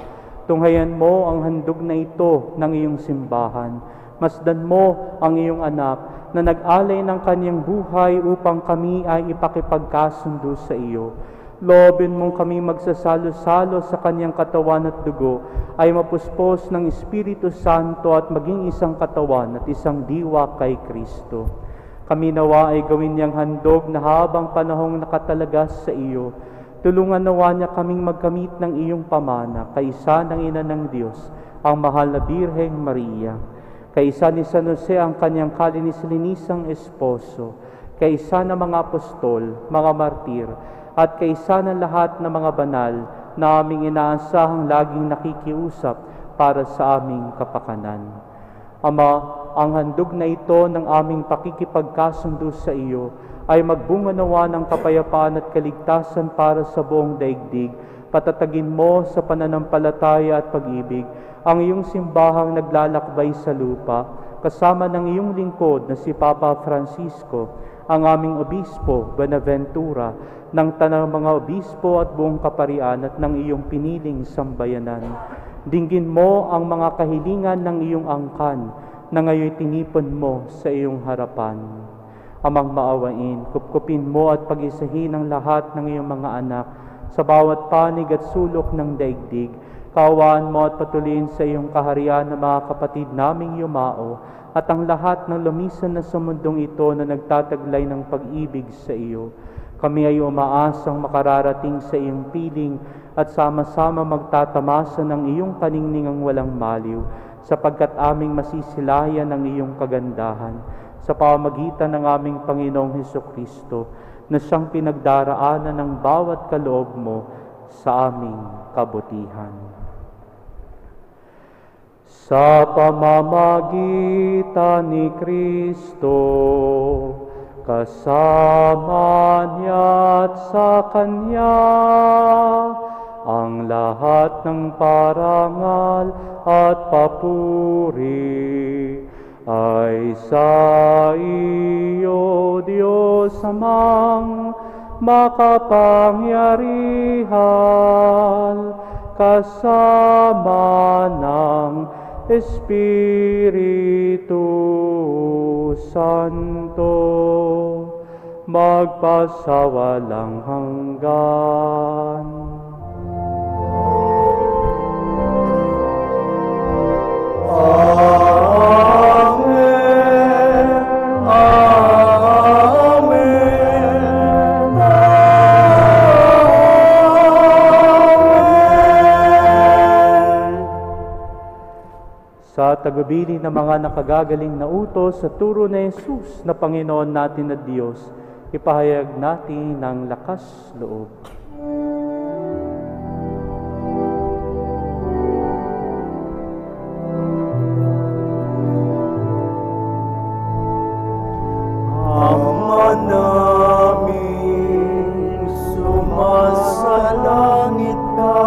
Tunghayan mo ang handog na ito ng iyong simbahan. Masdan mo ang iyong anak na nag-alay ng kanyang buhay upang kami ay ipakipagkasundo sa iyo. Loobin mong kami magsasalo-salo sa kanyang katawan at dugo ay mapuspos ng Espiritu Santo at maging isang katawan at isang diwa kay Kristo. Kami nawa ay gawin niyang handog na habang panahong nakatalagas sa iyo. Tulungan nawa niya kaming magkamit ng iyong pamana, kaisa ng Ina ng Diyos, ang mahal na Birheng Maria, kaisa ni San Jose ang kanyang kalinis-linisang esposo, kaisa ng mga apostol, mga martir, at kaisa ng lahat ng mga banal na aming inaasahang laging nakikiusap para sa aming kapakanan. Ama, ang handog na ito ng aming pakikipagkasundo sa iyo ay magbunga nawa ng kapayapaan at kaligtasan para sa buong daigdig. Patatagin mo sa pananampalataya at pag-ibig ang iyong simbahang naglalakbay sa lupa, kasama ng iyong lingkod na si Papa Francisco, ang aming obispo, Buenaventura, ng tanang mga obispo at buong kaparian at ng iyong piniling sambayanan. Dinggin mo ang mga kahilingan ng iyong angkan na ngayon tinipon mo sa iyong harapan. Amang maawain, kupkupin mo at pag-isahin ang lahat ng iyong mga anak sa bawat panig at sulok ng daigdig. Kaawaan mo at patuloyin sa iyong kaharian ng mga kapatid naming yumao at ang lahat ng lumisan na sa mundong ito na nagtataglay ng pag-ibig sa iyo. Kami ay umaasang makararating sa iyong piling at sama-sama magtatamasa ng iyong paningningang walang maliw, sapagkat aming masisilayan ang iyong kagandahan sa pamamagitan ng aming Panginoong Hesukristo, na siyang pinagdaraanan ng bawat kaloob mo sa aming kabutihan. Sa pamamagitan ni Kristo, kasama niya at sa Kanya, ang lahat ng parangal at papuri ay sa iyo, Diyos Amang makapangyarihan, kasama ng Espiritu Santo, magpasawalang hanggan. Amen. Amen. Amen. Sa tagubilin ng mga nakagagaling na utos sa turo na Jesus na Panginoon natin na Diyos, ipahayag natin ng lakas loob. Ama namin, sumasalangit ka,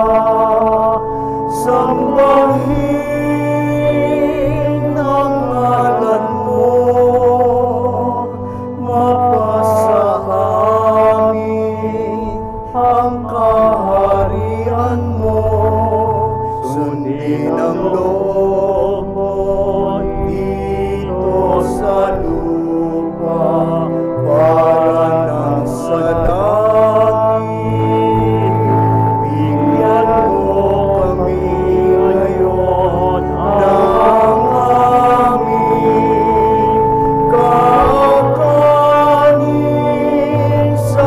sambahin ang ngalan mo, mapasa amin ang kaharian mo, sundin ang loob mo dito sa lupa para nang sa langit. Bigyan mo kami ngayon ng aming kakanin sa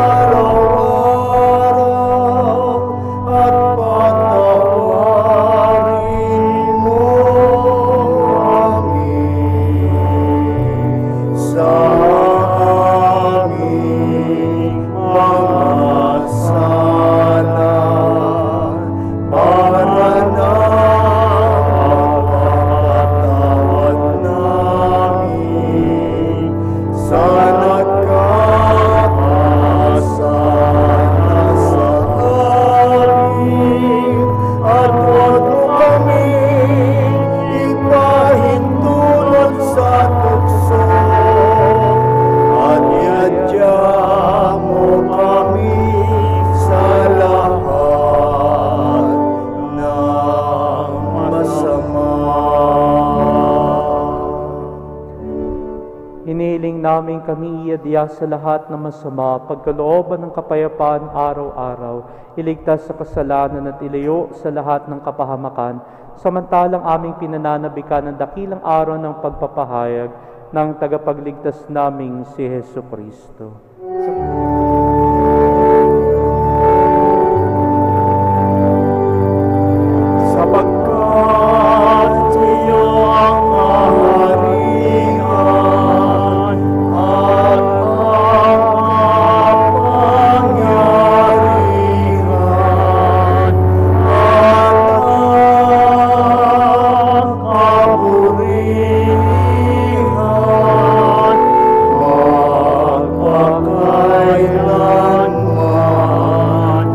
araw-araw, at patawarin mo kami namin kami iadya sa lahat ng masama, pagkalooban ng kapayapaan araw-araw, iligtas sa kasalanan at ilayo sa lahat ng kapahamakan, samantalang aming pinananabikan ng dakilang araw ng pagpapahayag ng tagapagligtas naming si Hesu Kristo. Sapagkat iyo ang kaharian at ang kapangyarihan at ang kaburihan magpakailanman.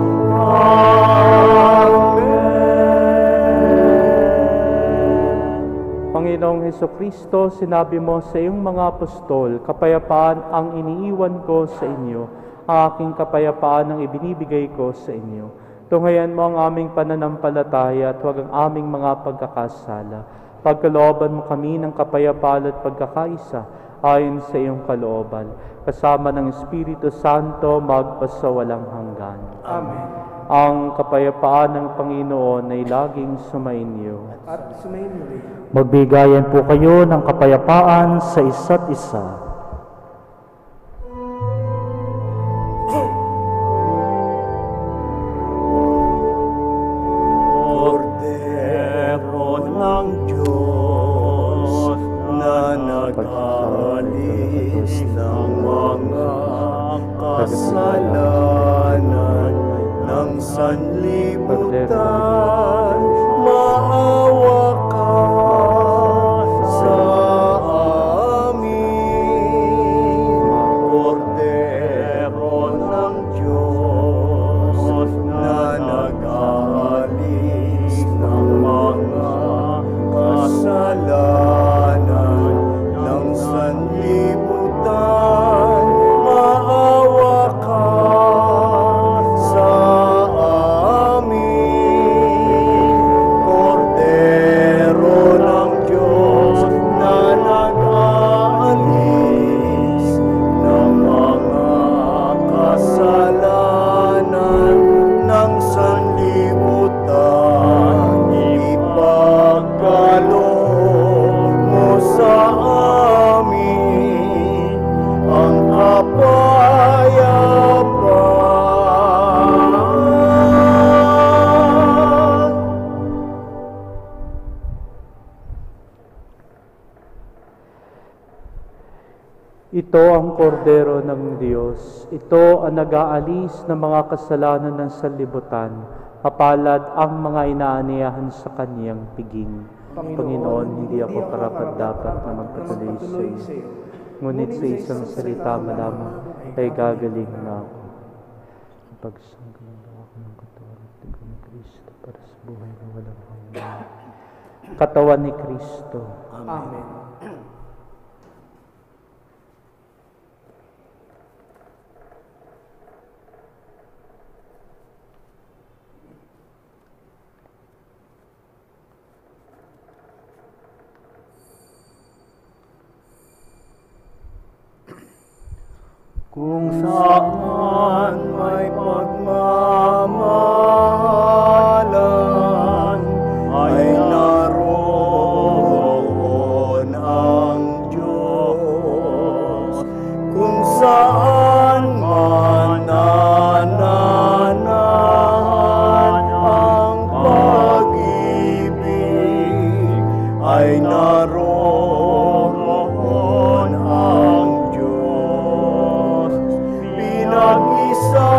Panginoong Hesukristo, sinabi mo sa iyong mga apostol, kapayapaan ang iniiwan ko sa inyo, ang aking kapayapaan ang ibinibigay ko sa inyo. Tunghayan mo ang aming pananampalataya at huwag ang aming mga pagkakasala. Pagkalooban mo kami ng kapayapaan at pagkakaisa ayon sa iyong kalooban, kasama ng Espiritu Santo magpasawalang hanggan. Amen. Ang kapayapaan ng Panginoon ay laging sumainyo. At sumainyo rin. Magbigayan po kayo ng kapayapaan sa isa't isa. Kordero ng Diyos na nag-alis ng mga kasalanan ng sanlibutan, maawa ka sa amin. Kordero ng Diyos na nag-alis ng mga kasalanan ng sanlibutan, maawa ka sa amin. Kordero ng Diyos na nag-aalis ng mga kasalanan ng sanlibutan, ipagkaloob mo sa amin ang kapayapaan. Ito ang kordero ng Diyos. Ito ang nag-aalis ng mga kasalanan ng sanlibutan. Mapalad ang mga inaaniyahan sa kaniyang piging. Panginoon, hindi ako karapat-dapat na magpatuloy sa iyo. Ngunit sa isang salita mo lamang ay gagaling na ako. Pagsanggalang ako ng katawan at dugo ni Kristo para sa buhay na walang hanggan. Katawan ni Kristo. Amen. Kung saan may pagmamahalan, ay naroon ang Diyos. Kung saan man nananahan ang pag-ibig, ay naroon ang Diyos. Pinag-isa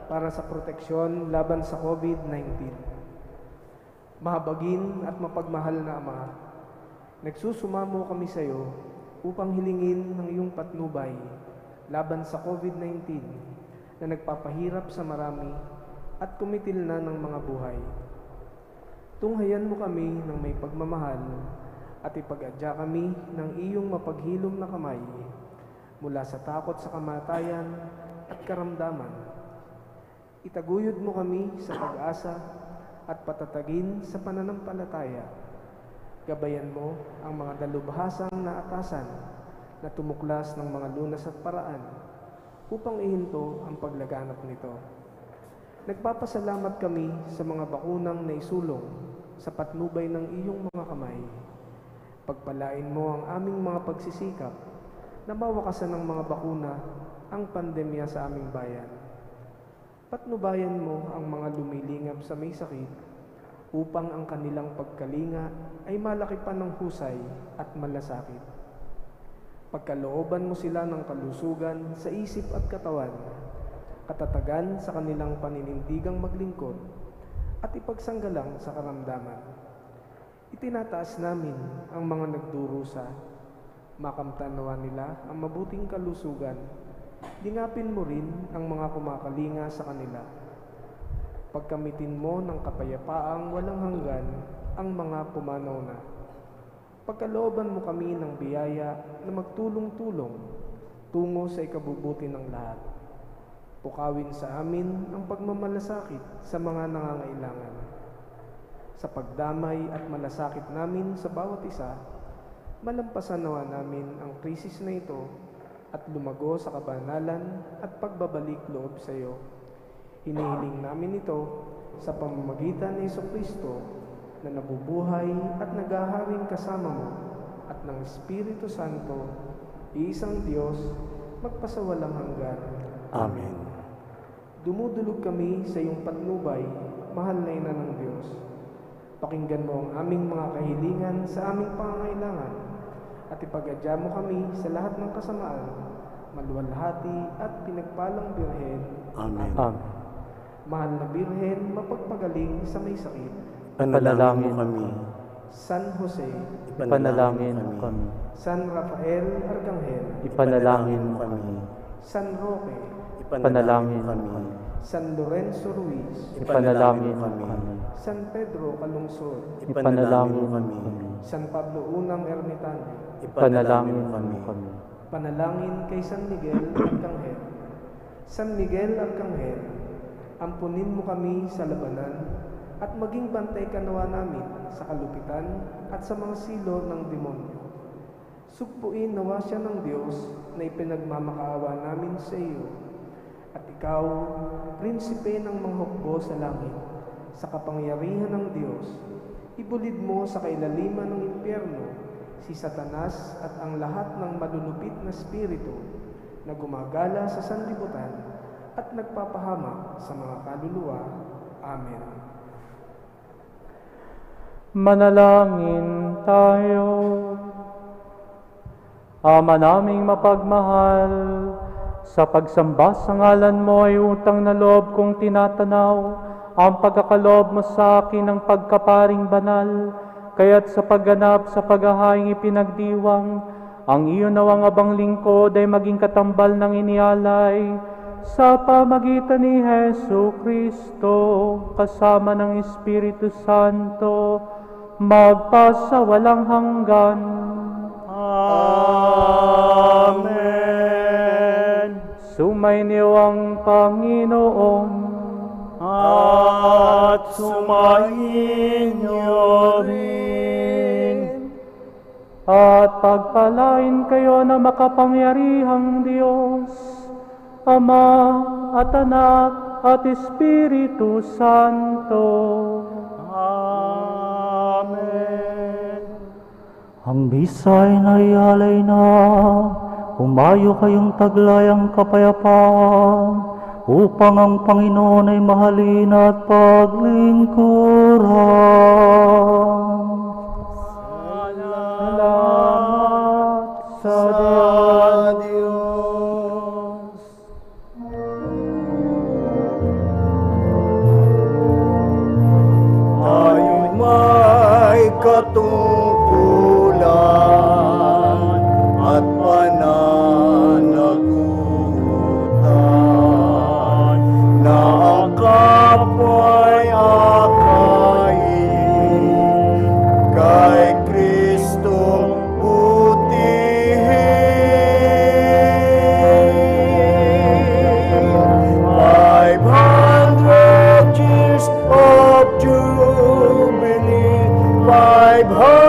para sa proteksyon laban sa COVID nineteen. Mahabagin at mapagmahal na Ama, nagsusumamo kami sa iyo upang hilingin ng iyong patnubay laban sa COVID nineteen na nagpapahirap sa marami at kumitil na ng mga buhay. Tunghayan mo kami ng may pagmamahal at ipag-adya kami ng iyong mapaghilom na kamay mula sa takot sa kamatayan at karamdaman. Itaguyod mo kami sa pag-asa at patatagin sa pananampalataya. Gabayan mo ang mga dalubhasang naatasan na tumuklas ng mga lunas at paraan upang ihinto ang paglaganap nito. Nagpapasalamat kami sa mga bakunang naisulong sa patnubay ng iyong mga kamay. Pagpalain mo ang aming mga pagsisikap na mawakasan ng mga bakuna ang pandemya sa aming bayan. Patnubayan mo ang mga lumilingap sa may sakit upang ang kanilang pagkalinga ay malaki pa ng husay at malasakit. Pagkalooban mo sila ng kalusugan sa isip at katawan, katatagan sa kanilang paninindigang maglingkod, at ipagsanggalang sa karamdaman. Itinataas namin ang mga nagdurusa, makamtan nawa nila ang mabuting kalusugan. Dingapin mo rin ang mga kumakalinga sa kanila. Pagkamitin mo ng kapayapaang walang hanggan ang mga pumanaw na. Pagkalooban mo kami ng biyaya na magtulong-tulong tungo sa ikabubuti ng lahat. Pukawin sa amin ang pagmamalasakit sa mga nangangailangan. Sa pagdamay at malasakit namin sa bawat isa, malampasan nawa namin ang krisis na ito at lumago sa kabanalan at pagbabalik loob sa iyo. Hinihiling namin ito sa pamamagitan ni Jesucristo na nabubuhay at naghaharing kasama mo at ng Espiritu Santo, iisang Diyos, magpasawalang hanggan. Amen. Dumudulog kami sa iyong patnubay, mahal na Ina ng Diyos. Pakinggan mo ang aming mga kahilingan sa aming pangangailangan at ipag-adya mo kami sa lahat ng kasamaan, maluwalhati at pinagpalang Birhen. Amen. Amen. Mahal na Birhen, mapagpagaling sa may sakit. Panalangin mo kami. San Jose, Ipanalangin mo kami. San Rafael Arcangel, Ipanalangin mo kami. San Roque, Ipanalangin mo kami. San Lorenzo Ruiz, Ipanalangin mo kami. San Pedro Calungsod, Ipanalangin mo kami. San Pablo Unang Ermitaño, Ipanalangin mo kami. panalangin kay San Miguel Arcangel. San Miguel Arcangel, ampunin mo kami sa labanan at maging bantay ka nawa namin sa kalupitan at sa mga silo ng demonyo. Sugpuin nawa siya ng Diyos na ipinagmamakaawa namin sa iyo. At ikaw, prinsipe ng mga hukbo sa langit, sa kapangyarihan ng Diyos, ibulid mo sa kailaliman ng impyerno si Satanas at ang lahat ng malulupit na spirito na gumagala sa sanlibutan at nagpapahamak sa mga kaluluwa. Amen. Manalangin tayo. Ama naming mapagmahal, sa pagsamba sa ngalan mo ay utang na loob kong tinatanaw ang pagkakaloob mo sa akin ng pagkaparing banal, kaya't sa pagganap sa paghahaing ipinagdiwang, ang iyo nawang abang lingkod ay maging katambal ng inialay sa pamagitan ni Hesu Kristo kasama ng Espiritu Santo, magpasawalang hanggan. Amen. Sumainyo ang Panginoon At sumainyo rin. at pagpalain kayo na makapangyarihang Diyos, Ama at Anak at Espiritu Santo. Amen. Ang misa ay naialay na, humayo kayong taglayang kapayapaan, upang ang Panginoon ay mahalin at paglingkuran. Salamat sa Diyos. Diyos. katungkulan at pananagutan na ang kapwa'y akayin kay Kristong butihin. Five hundred years of Jubilee, five hundred